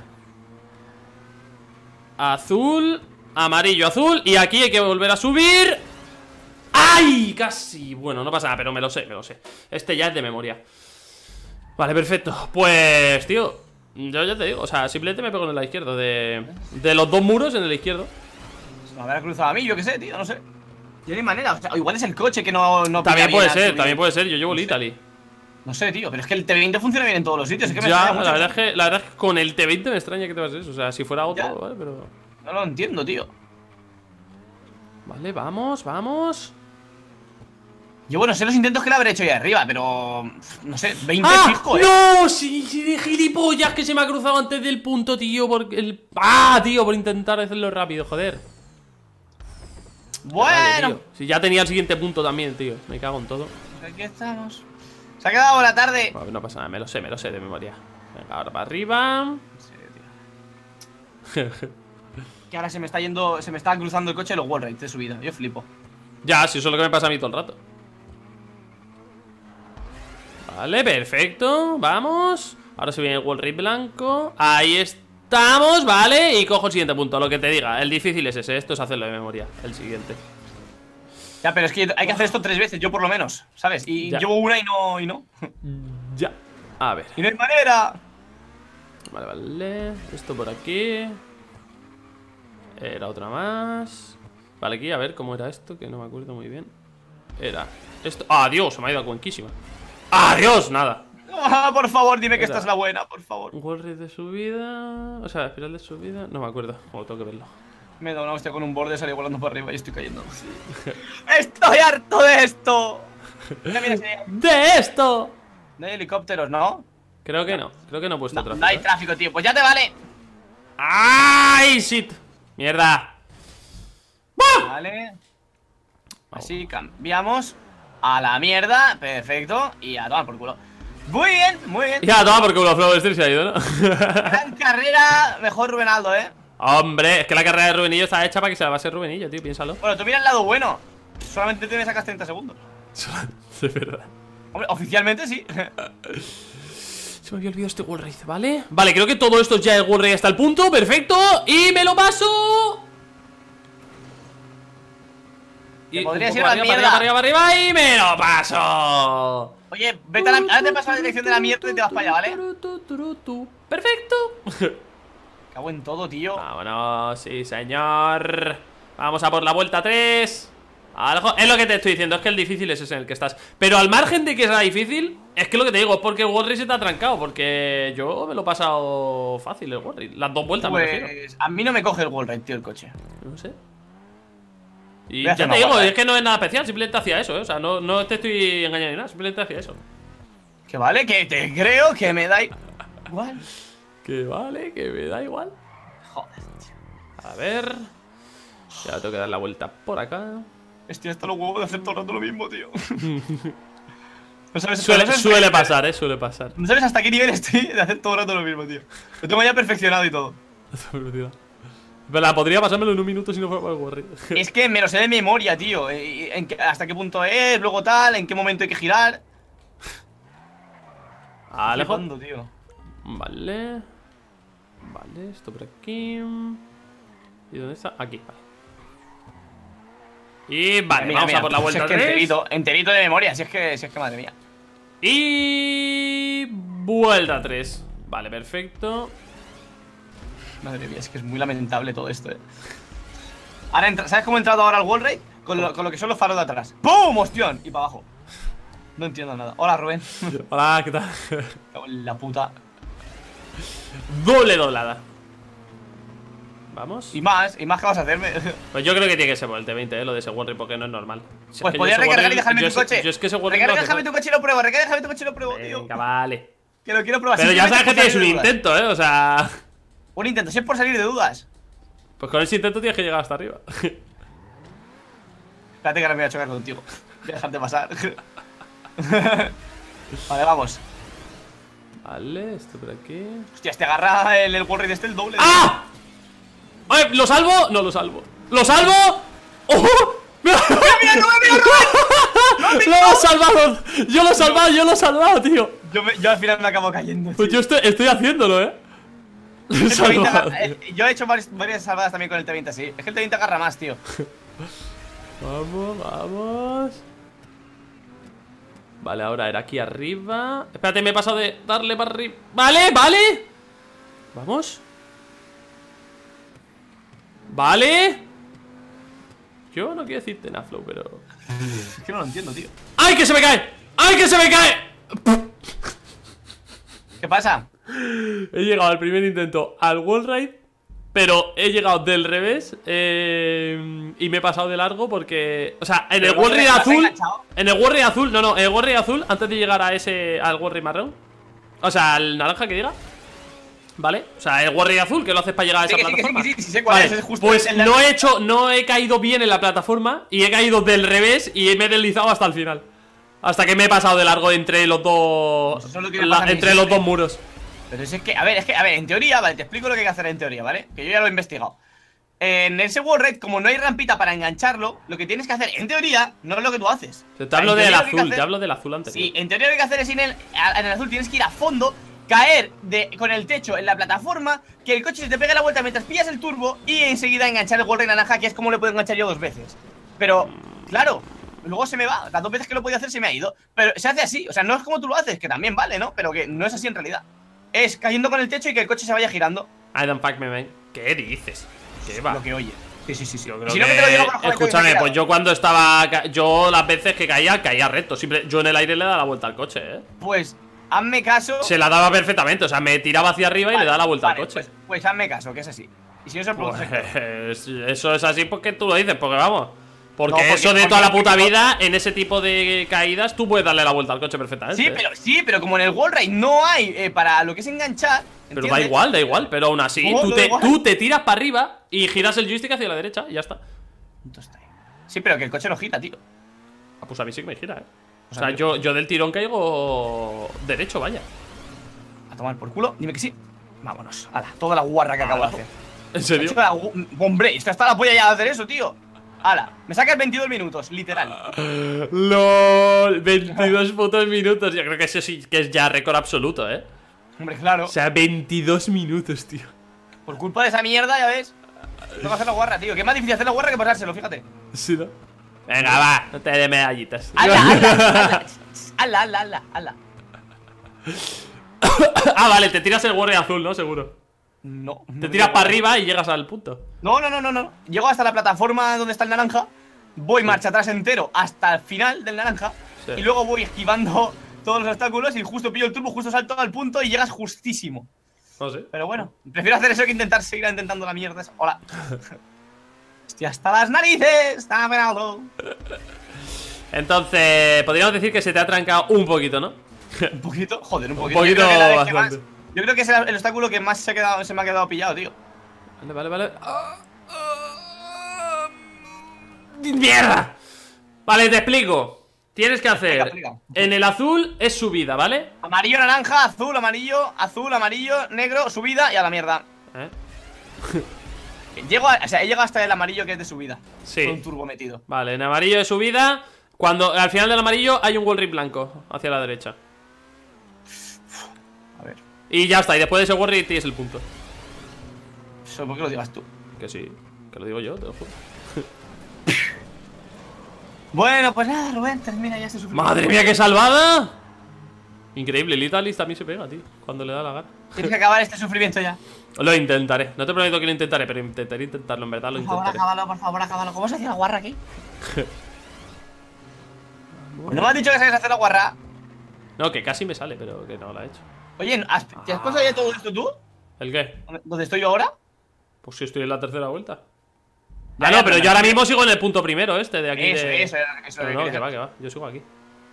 [SPEAKER 1] Azul. Amarillo, azul. Y aquí hay que volver a subir. ¡Ay! Casi. Bueno, no pasa nada, pero me lo sé, me lo sé. Este ya es de memoria. Vale, perfecto. Pues, tío, yo ya te digo, o sea, simplemente me pego en el izquierdo. De, de los dos muros en el izquierdo.
[SPEAKER 2] Me habrá cruzado a mí, yo qué sé, tío, no sé. No hay manera, o sea, o igual es el coche que no, no pica
[SPEAKER 1] También
[SPEAKER 2] bien
[SPEAKER 1] puede
[SPEAKER 2] al
[SPEAKER 1] ser,
[SPEAKER 2] subir.
[SPEAKER 1] también puede ser. Yo llevo el
[SPEAKER 2] No sé.
[SPEAKER 1] Italy.
[SPEAKER 2] No sé, tío, pero es que el T veinte funciona bien en todos los sitios. Es que me
[SPEAKER 1] Ya,
[SPEAKER 2] extraña mucho.
[SPEAKER 1] la verdad, es que, la verdad es que con el T veinte me extraña que te vas eso. O sea, si fuera otro,
[SPEAKER 2] Ya.
[SPEAKER 1] vale, pero.
[SPEAKER 2] No lo entiendo, tío.
[SPEAKER 1] Vale, vamos, vamos.
[SPEAKER 2] Yo, bueno, sé los intentos que le habré hecho ahí arriba, pero. No sé, veinte
[SPEAKER 1] ¡Ah!
[SPEAKER 2] fijo, eh.
[SPEAKER 1] ¡No! Sí, sí, de gilipollas que se me ha cruzado antes del punto, tío. Por el. ¡Ah, tío! Por intentar hacerlo rápido, joder.
[SPEAKER 2] Bueno,
[SPEAKER 1] Vale, tío. Si ya tenía el siguiente punto también, tío. Me cago en todo.
[SPEAKER 2] aquí estamos. Se ha quedado la tarde.
[SPEAKER 1] Bueno, no pasa nada, me lo sé, me lo sé de memoria. Venga, ahora para arriba.
[SPEAKER 2] Sí, tío. Que ahora se me está yendo. Se me está cruzando el coche de los wall rides de subida. Yo flipo.
[SPEAKER 1] Ya, si eso es lo que me pasa a mí todo el rato. Vale, perfecto. Vamos. Ahora se viene el wall ride blanco. Ahí estamos, vale. Y cojo el siguiente punto, lo que te diga. El difícil es ese, esto es hacerlo de memoria. El siguiente.
[SPEAKER 2] Ya, pero es que hay que hacer esto tres veces, yo por lo menos, ¿sabes? Y
[SPEAKER 1] Ya.
[SPEAKER 2] llevo una y no. Y no.
[SPEAKER 1] Ya. A ver.
[SPEAKER 2] Y no hay manera.
[SPEAKER 1] Vale, vale. Esto por aquí. Era otra más. Vale, aquí, a ver cómo era esto, que no me acuerdo muy bien. Era esto. ¡Ah, Dios! Se me ha ido a cuenquísima. ¡Adiós! Nada.
[SPEAKER 2] Ah, por favor, dime que
[SPEAKER 1] Era.
[SPEAKER 2] esta es la buena, por favor.
[SPEAKER 1] Un wall ride de subida. O sea, espiral de subida. No me acuerdo. O tengo que verlo.
[SPEAKER 2] Me he dado una hostia con un borde, salí volando por arriba y estoy cayendo. ¡Estoy harto de esto! Mira, mira, sí.
[SPEAKER 1] ¡De esto!
[SPEAKER 2] No hay helicópteros, ¿no?
[SPEAKER 1] Creo que no. Creo que no he puesto
[SPEAKER 2] No,
[SPEAKER 1] tráfico.
[SPEAKER 2] no hay tráfico, tío. Pues ya te vale.
[SPEAKER 1] ¡Ay, shit! ¡Mierda!
[SPEAKER 2] Vale. Así cambiamos a la mierda. Perfecto. Y a tomar por culo. Muy bien, muy bien.
[SPEAKER 1] Ya, toma porque una Flow Street se ha ido, ¿no?
[SPEAKER 2] Gran carrera. Mejor Rubenaldo, ¿eh?
[SPEAKER 1] Hombre, es que la carrera de Rubenillo está hecha para que se la base Rubenillo, tío, piénsalo.
[SPEAKER 2] Bueno, tú mira el lado bueno. Solamente te me sacas treinta segundos.
[SPEAKER 1] Es verdad.
[SPEAKER 2] Hombre, oficialmente sí.
[SPEAKER 1] Se me había olvidado este wall race, ¿vale? Vale, creo que todo esto ya el wall race hasta el punto, perfecto. Y me lo paso. Y
[SPEAKER 2] podrías
[SPEAKER 1] un
[SPEAKER 2] ir
[SPEAKER 1] poco
[SPEAKER 2] a la
[SPEAKER 1] arriba,
[SPEAKER 2] mierda.
[SPEAKER 1] para arriba, para arriba, para arriba, y me lo paso.
[SPEAKER 2] Oye, vete a la. Ahora te paso la dirección de la mierda y te vas para allá, ¿vale?
[SPEAKER 1] Perfecto.
[SPEAKER 2] Cago en todo, tío.
[SPEAKER 1] Vámonos, sí, señor. Vamos a por la vuelta tres. Algo, es lo que te estoy diciendo, es que el difícil es ese en el que estás. Pero al margen de que sea difícil, es que lo que te digo es porque el wall race está trancado. Porque yo me lo he pasado fácil el wall race. Las dos vueltas me refiero.
[SPEAKER 2] Pues a mí no me coge el wall ride, tío, el coche.
[SPEAKER 1] No sé. Y
[SPEAKER 2] Voy a
[SPEAKER 1] ya
[SPEAKER 2] hacer
[SPEAKER 1] te
[SPEAKER 2] una
[SPEAKER 1] digo,
[SPEAKER 2] guarda,
[SPEAKER 1] es que no es nada especial, simplemente hacía eso, ¿eh? O sea, no, no te estoy engañando ni nada, simplemente hacía eso.
[SPEAKER 2] Que vale, que te creo que me da igual.
[SPEAKER 1] Que vale, que me da igual.
[SPEAKER 2] Joder, tío.
[SPEAKER 1] A ver. Ya tengo que dar la vuelta por acá.
[SPEAKER 2] Estoy hasta los huevos de hacer todo el rato lo mismo, tío. No sabes,
[SPEAKER 1] Suele,
[SPEAKER 2] no sabes
[SPEAKER 1] suele
[SPEAKER 2] hasta qué-
[SPEAKER 1] pasar, eh, suele pasar.
[SPEAKER 2] No sabes hasta qué nivel estoy de hacer todo el rato lo mismo, tío. Lo tengo ya perfeccionado y todo.
[SPEAKER 1] Pero la podría pasármelo en un minuto si no fuera por el Warrior.
[SPEAKER 2] Es que me lo sé de memoria, tío. Eh, en qué- hasta qué punto es, luego tal, en qué momento hay que girar.
[SPEAKER 1] Alejo.
[SPEAKER 2] Flipando, tío.
[SPEAKER 1] Vale. Vale, esto por aquí. ¿Y dónde está? Aquí, vale. Y vale,
[SPEAKER 2] Mira,
[SPEAKER 1] vamos
[SPEAKER 2] mira,
[SPEAKER 1] a por la vuelta
[SPEAKER 2] si es que
[SPEAKER 1] tres.
[SPEAKER 2] enterito, enterito de memoria, si es que, si es que madre mía.
[SPEAKER 1] Y... vuelta tres. Vale, perfecto.
[SPEAKER 2] Madre mía, es que es muy lamentable todo esto, eh. Ahora entra, ¿sabes cómo he entrado ahora al wall raid? Con lo, con lo que son los faros de atrás. ¡Pum! ¡Hostión! Y para abajo. No entiendo nada. Hola, Rubén.
[SPEAKER 1] Hola, ¿qué tal?
[SPEAKER 2] Cago en la puta.
[SPEAKER 1] Doble doblada. Vamos.
[SPEAKER 2] Y más, y más que vas a hacerme.
[SPEAKER 1] Pues yo creo que tiene que ser por el T veinte, eh, lo de ese Warrior, porque no es normal. Si es
[SPEAKER 2] Pues
[SPEAKER 1] que yo
[SPEAKER 2] podría
[SPEAKER 1] ese
[SPEAKER 2] recargar
[SPEAKER 1] Warrior-
[SPEAKER 2] y dejarme
[SPEAKER 1] yo
[SPEAKER 2] tu
[SPEAKER 1] es-
[SPEAKER 2] coche.
[SPEAKER 1] Yo es que ese Warrior no
[SPEAKER 2] Recarga,
[SPEAKER 1] lo
[SPEAKER 2] déjame
[SPEAKER 1] tengo.
[SPEAKER 2] tu coche y lo pruebo. Recarga, déjame tu coche y lo pruebo, tío.
[SPEAKER 1] Venga, vale.
[SPEAKER 2] Que lo quiero probar.
[SPEAKER 1] Pero ya sabes
[SPEAKER 2] simplemente
[SPEAKER 1] que
[SPEAKER 2] por
[SPEAKER 1] tienes un
[SPEAKER 2] salir de dudas.
[SPEAKER 1] intento, eh, o sea...
[SPEAKER 2] Un intento, si es por salir de dudas.
[SPEAKER 1] Pues con ese intento tienes que llegar hasta arriba.
[SPEAKER 2] Espérate que ahora me voy a chocar contigo. Voy a dejarte pasar. Vale, vamos.
[SPEAKER 1] Vale, esto por aquí.
[SPEAKER 2] Hostia, te agarra el, el wall raid este el doble.
[SPEAKER 1] ¡Ah! Ay, ¿lo salvo? No lo salvo. ¿Lo salvo? ¡Oh! ¡Mira,
[SPEAKER 2] mira, Rubén, mira, Rubén!
[SPEAKER 1] ¡Lo hemos salvado! ¡Yo lo he salvado, yo lo he salvado, tío!
[SPEAKER 2] Yo, me- yo al final me acabo cayendo.
[SPEAKER 1] Pues yo estoy, estoy haciéndolo, eh. Lo he
[SPEAKER 2] El T veinte
[SPEAKER 1] salvado,
[SPEAKER 2] agarra-
[SPEAKER 1] tío.
[SPEAKER 2] eh, yo he hecho varias, varias salvadas también con el T veinte así. Es que el T veinte agarra más, tío.
[SPEAKER 1] Vamos, vamos. Vale, ahora era aquí arriba. Espérate, me he pasado de darle para arriba. Vale, vale. Vamos. Vale. Yo no quiero decirte nada, Flow, pero...
[SPEAKER 2] Es que no lo entiendo, tío.
[SPEAKER 1] ¡Ay, que se me cae! ¡Ay, que se me cae!
[SPEAKER 2] ¿Qué pasa?
[SPEAKER 1] He llegado al primer intento al wall raid, pero he llegado del revés, eh, y me he pasado de largo porque... O sea, en el
[SPEAKER 2] Pero
[SPEAKER 1] wall
[SPEAKER 2] no
[SPEAKER 1] raid
[SPEAKER 2] te has
[SPEAKER 1] azul...
[SPEAKER 2] enganchado.
[SPEAKER 1] En el wall raid azul, no, no, en el wall raid azul, antes de llegar a ese... Al wall raid marrón, o sea, al naranja que diga, ¿vale? O sea, el wall raid azul, que lo haces para llegar a
[SPEAKER 2] Sí,
[SPEAKER 1] esa
[SPEAKER 2] que sí, que sí,
[SPEAKER 1] plataforma.
[SPEAKER 2] que sí, sí sé cuál
[SPEAKER 1] Vale,
[SPEAKER 2] es, es justo
[SPEAKER 1] pues
[SPEAKER 2] el de-
[SPEAKER 1] no he hecho, no he caído bien en la plataforma y he caído del revés y me he deslizado hasta el final. Hasta que me he pasado de largo entre los dos...
[SPEAKER 2] Pues eso es lo que me
[SPEAKER 1] la-
[SPEAKER 2] pasa a mí
[SPEAKER 1] entre los
[SPEAKER 2] siempre.
[SPEAKER 1] dos muros.
[SPEAKER 2] Pero es que, a ver, es que, a ver, en teoría, vale, te explico lo que hay que hacer en teoría, ¿vale? Que yo ya lo he investigado. En ese wall raid, como no hay rampita para engancharlo, lo que tienes que hacer, en teoría, no es lo que tú haces.
[SPEAKER 1] Te
[SPEAKER 2] O sea,
[SPEAKER 1] hablo
[SPEAKER 2] en
[SPEAKER 1] del
[SPEAKER 2] teoría lo que hay que
[SPEAKER 1] azul, te
[SPEAKER 2] hacer-
[SPEAKER 1] hablo del azul anterior.
[SPEAKER 2] Sí, en teoría lo que hay que hacer es ir en el, a- en el azul, tienes que ir a fondo, caer de, con el techo en la plataforma, que el coche se te pegue la vuelta mientras pillas el turbo y enseguida enganchar el wall raid naranja, que es como lo puedo enganchar yo dos veces. Pero, claro, luego se me va, las dos veces que lo podía hacer se me ha ido. Pero se hace así, o sea, no es como tú lo haces, que también vale, ¿no? Pero que no es así en realidad. Es cayendo con el techo y que el coche se vaya girando.
[SPEAKER 1] I don't fuck me, man. ¿Qué dices? ¿Qué va?
[SPEAKER 2] Lo que oye. Sí, sí, sí, sí.
[SPEAKER 1] Yo
[SPEAKER 2] Y
[SPEAKER 1] creo
[SPEAKER 2] si no,
[SPEAKER 1] que-
[SPEAKER 2] que te lo digo con los comentarios
[SPEAKER 1] Escúchame,
[SPEAKER 2] que
[SPEAKER 1] pues yo cuando estaba... ca- Yo las veces que caía, caía recto. Simple, yo en el aire le daba la vuelta al coche, eh.
[SPEAKER 2] Pues, hazme caso.
[SPEAKER 1] Se la daba perfectamente, o sea, me tiraba hacia arriba y
[SPEAKER 2] Vale,
[SPEAKER 1] le daba la vuelta
[SPEAKER 2] vale,
[SPEAKER 1] al coche.
[SPEAKER 2] Pues, pues hazme caso, que es así. Y si no es el producto.
[SPEAKER 1] Pues, eso es así porque tú lo dices, porque vamos. Porque,
[SPEAKER 2] No, porque-
[SPEAKER 1] eso de
[SPEAKER 2] porque-
[SPEAKER 1] toda la puta
[SPEAKER 2] porque-
[SPEAKER 1] vida, en ese tipo de caídas, tú puedes darle la vuelta al coche perfectamente.
[SPEAKER 2] Sí,
[SPEAKER 1] ¿eh?
[SPEAKER 2] pero, sí, pero como en el wall raid no hay eh, para lo que es enganchar.
[SPEAKER 1] Pero da
[SPEAKER 2] ¿entiendes?
[SPEAKER 1] igual, da igual, pero aún así,
[SPEAKER 2] ¿Cómo?
[SPEAKER 1] tú
[SPEAKER 2] ¿Da
[SPEAKER 1] te,
[SPEAKER 2] igual?
[SPEAKER 1] tú te tiras para arriba y giras el joystick hacia la derecha y ya está.
[SPEAKER 2] Punto está ahí. Sí, pero que el coche no gira, tío.
[SPEAKER 1] Ah, pues a mí sí que me gira, eh. O
[SPEAKER 2] O
[SPEAKER 1] sea,
[SPEAKER 2] sea,
[SPEAKER 1] yo, yo del tirón caigo derecho, vaya.
[SPEAKER 2] A tomar por culo, dime que sí. Vámonos. Ala, toda la guarra que acabo de hacer.
[SPEAKER 1] ¿En serio?
[SPEAKER 2] Chico, la gu- Hombre, esto está la polla ya de hacer eso, tío. Ala, me sacas veintidós minutos, literal.
[SPEAKER 1] LOL, veintidós putos minutos. Yo creo que eso sí que es ya récord absoluto, eh.
[SPEAKER 2] Hombre, claro.
[SPEAKER 1] O sea, veintidós minutos, tío.
[SPEAKER 2] Por culpa de esa mierda, ya ves. Tengo que hacer la guarra, tío. Que es más difícil hacer la guarra que pasárselo, fíjate.
[SPEAKER 1] Sí, ¿no? Venga, va, no te dé medallitas.
[SPEAKER 2] Ala, ala, ala. Ala, ala, ala, ala.
[SPEAKER 1] Ah, vale, te tiras el guardia azul, ¿no? Seguro.
[SPEAKER 2] No. no
[SPEAKER 1] Te
[SPEAKER 2] me
[SPEAKER 1] tiras
[SPEAKER 2] digo-
[SPEAKER 1] para arriba y llegas al punto.
[SPEAKER 2] No, no, no, no, no. Llego hasta la plataforma donde está el naranja. Voy marcha atrás entero hasta el final del naranja.
[SPEAKER 1] Sí.
[SPEAKER 2] Y luego voy esquivando todos los obstáculos y justo pillo el turbo, justo salto al punto y llegas justísimo.
[SPEAKER 1] No sé.
[SPEAKER 2] Pero bueno, prefiero hacer eso que intentar seguir intentando la mierda esa. Hola. Hostia, hasta las narices. Está penado.
[SPEAKER 1] Entonces, podríamos decir que se te ha trancado un poquito, ¿no?
[SPEAKER 2] Un poquito, joder, un
[SPEAKER 1] Un
[SPEAKER 2] poquito.
[SPEAKER 1] poquito
[SPEAKER 2] yo, creo que la vez que más-
[SPEAKER 1] bastante.
[SPEAKER 2] yo creo que es el, el obstáculo que más se, ha quedado, se me ha quedado pillado, tío.
[SPEAKER 1] Vale, vale, vale. Ah, ah, ¡Mierda! Vale, te explico. Tienes que hacer.
[SPEAKER 2] Explica, explica.
[SPEAKER 1] En el azul es subida, ¿vale?
[SPEAKER 2] Amarillo, naranja, azul, amarillo, azul, amarillo, negro, subida y a la mierda.
[SPEAKER 1] ¿Eh?
[SPEAKER 2] Llego a, o sea, he llegado hasta el amarillo que es de subida.
[SPEAKER 1] Sí.
[SPEAKER 2] Con un turbo metido.
[SPEAKER 1] Vale, en amarillo de subida. Cuando al final del amarillo hay un wall rip blanco hacia la derecha.
[SPEAKER 2] A ver.
[SPEAKER 1] Y ya está, y después de ese wall rip tienes el punto.
[SPEAKER 2] Eso, ¿por qué lo digas tú?
[SPEAKER 1] Que sí, que lo digo yo, te lo juro.
[SPEAKER 2] Bueno, pues nada, Rubén, termina ya este sufrimiento.
[SPEAKER 1] ¡Madre mía, qué salvada! Increíble, el Italis también se pega, tío, cuando le da la gana.
[SPEAKER 2] Tienes que acabar este sufrimiento ya.
[SPEAKER 1] Lo intentaré, no te prometo que lo intentaré, pero intentaré intentarlo, en verdad lo
[SPEAKER 2] Por favor,
[SPEAKER 1] intentaré.
[SPEAKER 2] acábalo, por favor, acábalo. ¿Cómo se hace la guarra aquí? ¿No me has dicho que sabes hacer la guarra?
[SPEAKER 1] No, que casi me sale, pero que no la he hecho.
[SPEAKER 2] Oye, ¿has- ¿te has pasado ya todo esto tú?
[SPEAKER 1] ¿El qué?
[SPEAKER 2] ¿Dónde estoy yo ahora?
[SPEAKER 1] Pues si estoy en la tercera vuelta.
[SPEAKER 2] Ya,
[SPEAKER 1] Ya
[SPEAKER 2] ya,
[SPEAKER 1] no, pero
[SPEAKER 2] pero
[SPEAKER 1] yo ahora
[SPEAKER 2] me-
[SPEAKER 1] mismo sigo en el punto primero este de aquí
[SPEAKER 2] Eso,
[SPEAKER 1] de...
[SPEAKER 2] eso, eso, eso.
[SPEAKER 1] Pero
[SPEAKER 2] lo
[SPEAKER 1] no,
[SPEAKER 2] que
[SPEAKER 1] que va,
[SPEAKER 2] quería
[SPEAKER 1] que va, yo sigo aquí.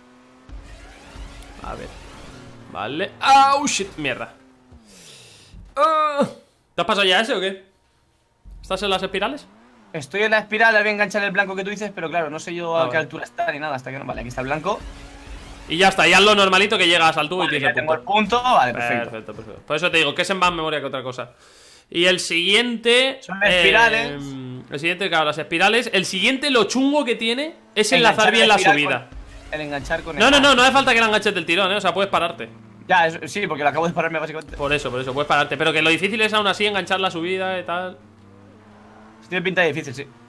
[SPEAKER 1] A ver. Vale. ¡Au, shit! Mierda. Ah. ¿Te has pasado ya ese o qué? ¿Estás en las espirales?
[SPEAKER 2] hacer. Estoy en la espiral, le voy a enganchar el blanco que tú dices, pero claro, no sé yo
[SPEAKER 1] Ah,
[SPEAKER 2] a qué
[SPEAKER 1] vale.
[SPEAKER 2] altura está ni nada, hasta que no. Vale, aquí está el blanco.
[SPEAKER 1] Y ya está, ya es lo normalito que llegas al tubo y
[SPEAKER 2] Vale,
[SPEAKER 1] tienes
[SPEAKER 2] ya
[SPEAKER 1] el
[SPEAKER 2] tengo el
[SPEAKER 1] punto.
[SPEAKER 2] punto, vale, perfecto.
[SPEAKER 1] Perfecto, perfecto. Por eso te digo que es en más memoria que otra cosa. Y el siguiente...
[SPEAKER 2] Son espirales.
[SPEAKER 1] eh, el siguiente, claro, las espirales. El siguiente, lo chungo que tiene es
[SPEAKER 2] Enganchar
[SPEAKER 1] enlazar bien la
[SPEAKER 2] espiral
[SPEAKER 1] subida.
[SPEAKER 2] con- el enganchar con
[SPEAKER 1] No,
[SPEAKER 2] el-
[SPEAKER 1] no, no, no hace falta que la enganches del tirón, ¿eh? O sea, puedes pararte.
[SPEAKER 2] Ya, eso- sí, porque lo acabo de pararme básicamente.
[SPEAKER 1] Por eso, por eso, puedes pararte. Pero que lo difícil es aún así enganchar la subida y tal.
[SPEAKER 2] Tiene pinta de difícil, sí.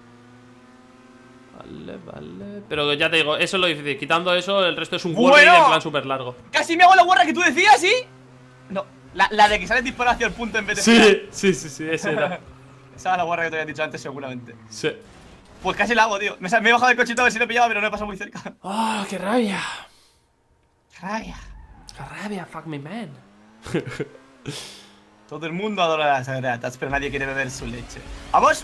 [SPEAKER 1] Vale, vale. Pero ya te digo, eso es lo difícil. Quitando eso, el resto es un
[SPEAKER 2] Bueno.
[SPEAKER 1] warning en plan súper largo.
[SPEAKER 2] Casi me hago la guarra que tú decías, ¿sí? No, la, la de que sales disparado hacia el punto en vez de girar.
[SPEAKER 1] Sí, sí, sí, sí, ese era.
[SPEAKER 2] Esa era la guarra que te había dicho antes, seguramente.
[SPEAKER 1] Sí.
[SPEAKER 2] Pues casi la hago, tío. Me, sa- me he bajado del cochito a ver si lo pillaba, pero no he pasado muy cerca.
[SPEAKER 1] ¡Ah, qué rabia!
[SPEAKER 2] Rabia.
[SPEAKER 1] ¡Qué rabia, fuck me man!
[SPEAKER 2] Todo el mundo adora las gratas, pero nadie quiere beber su leche. ¡Vamos!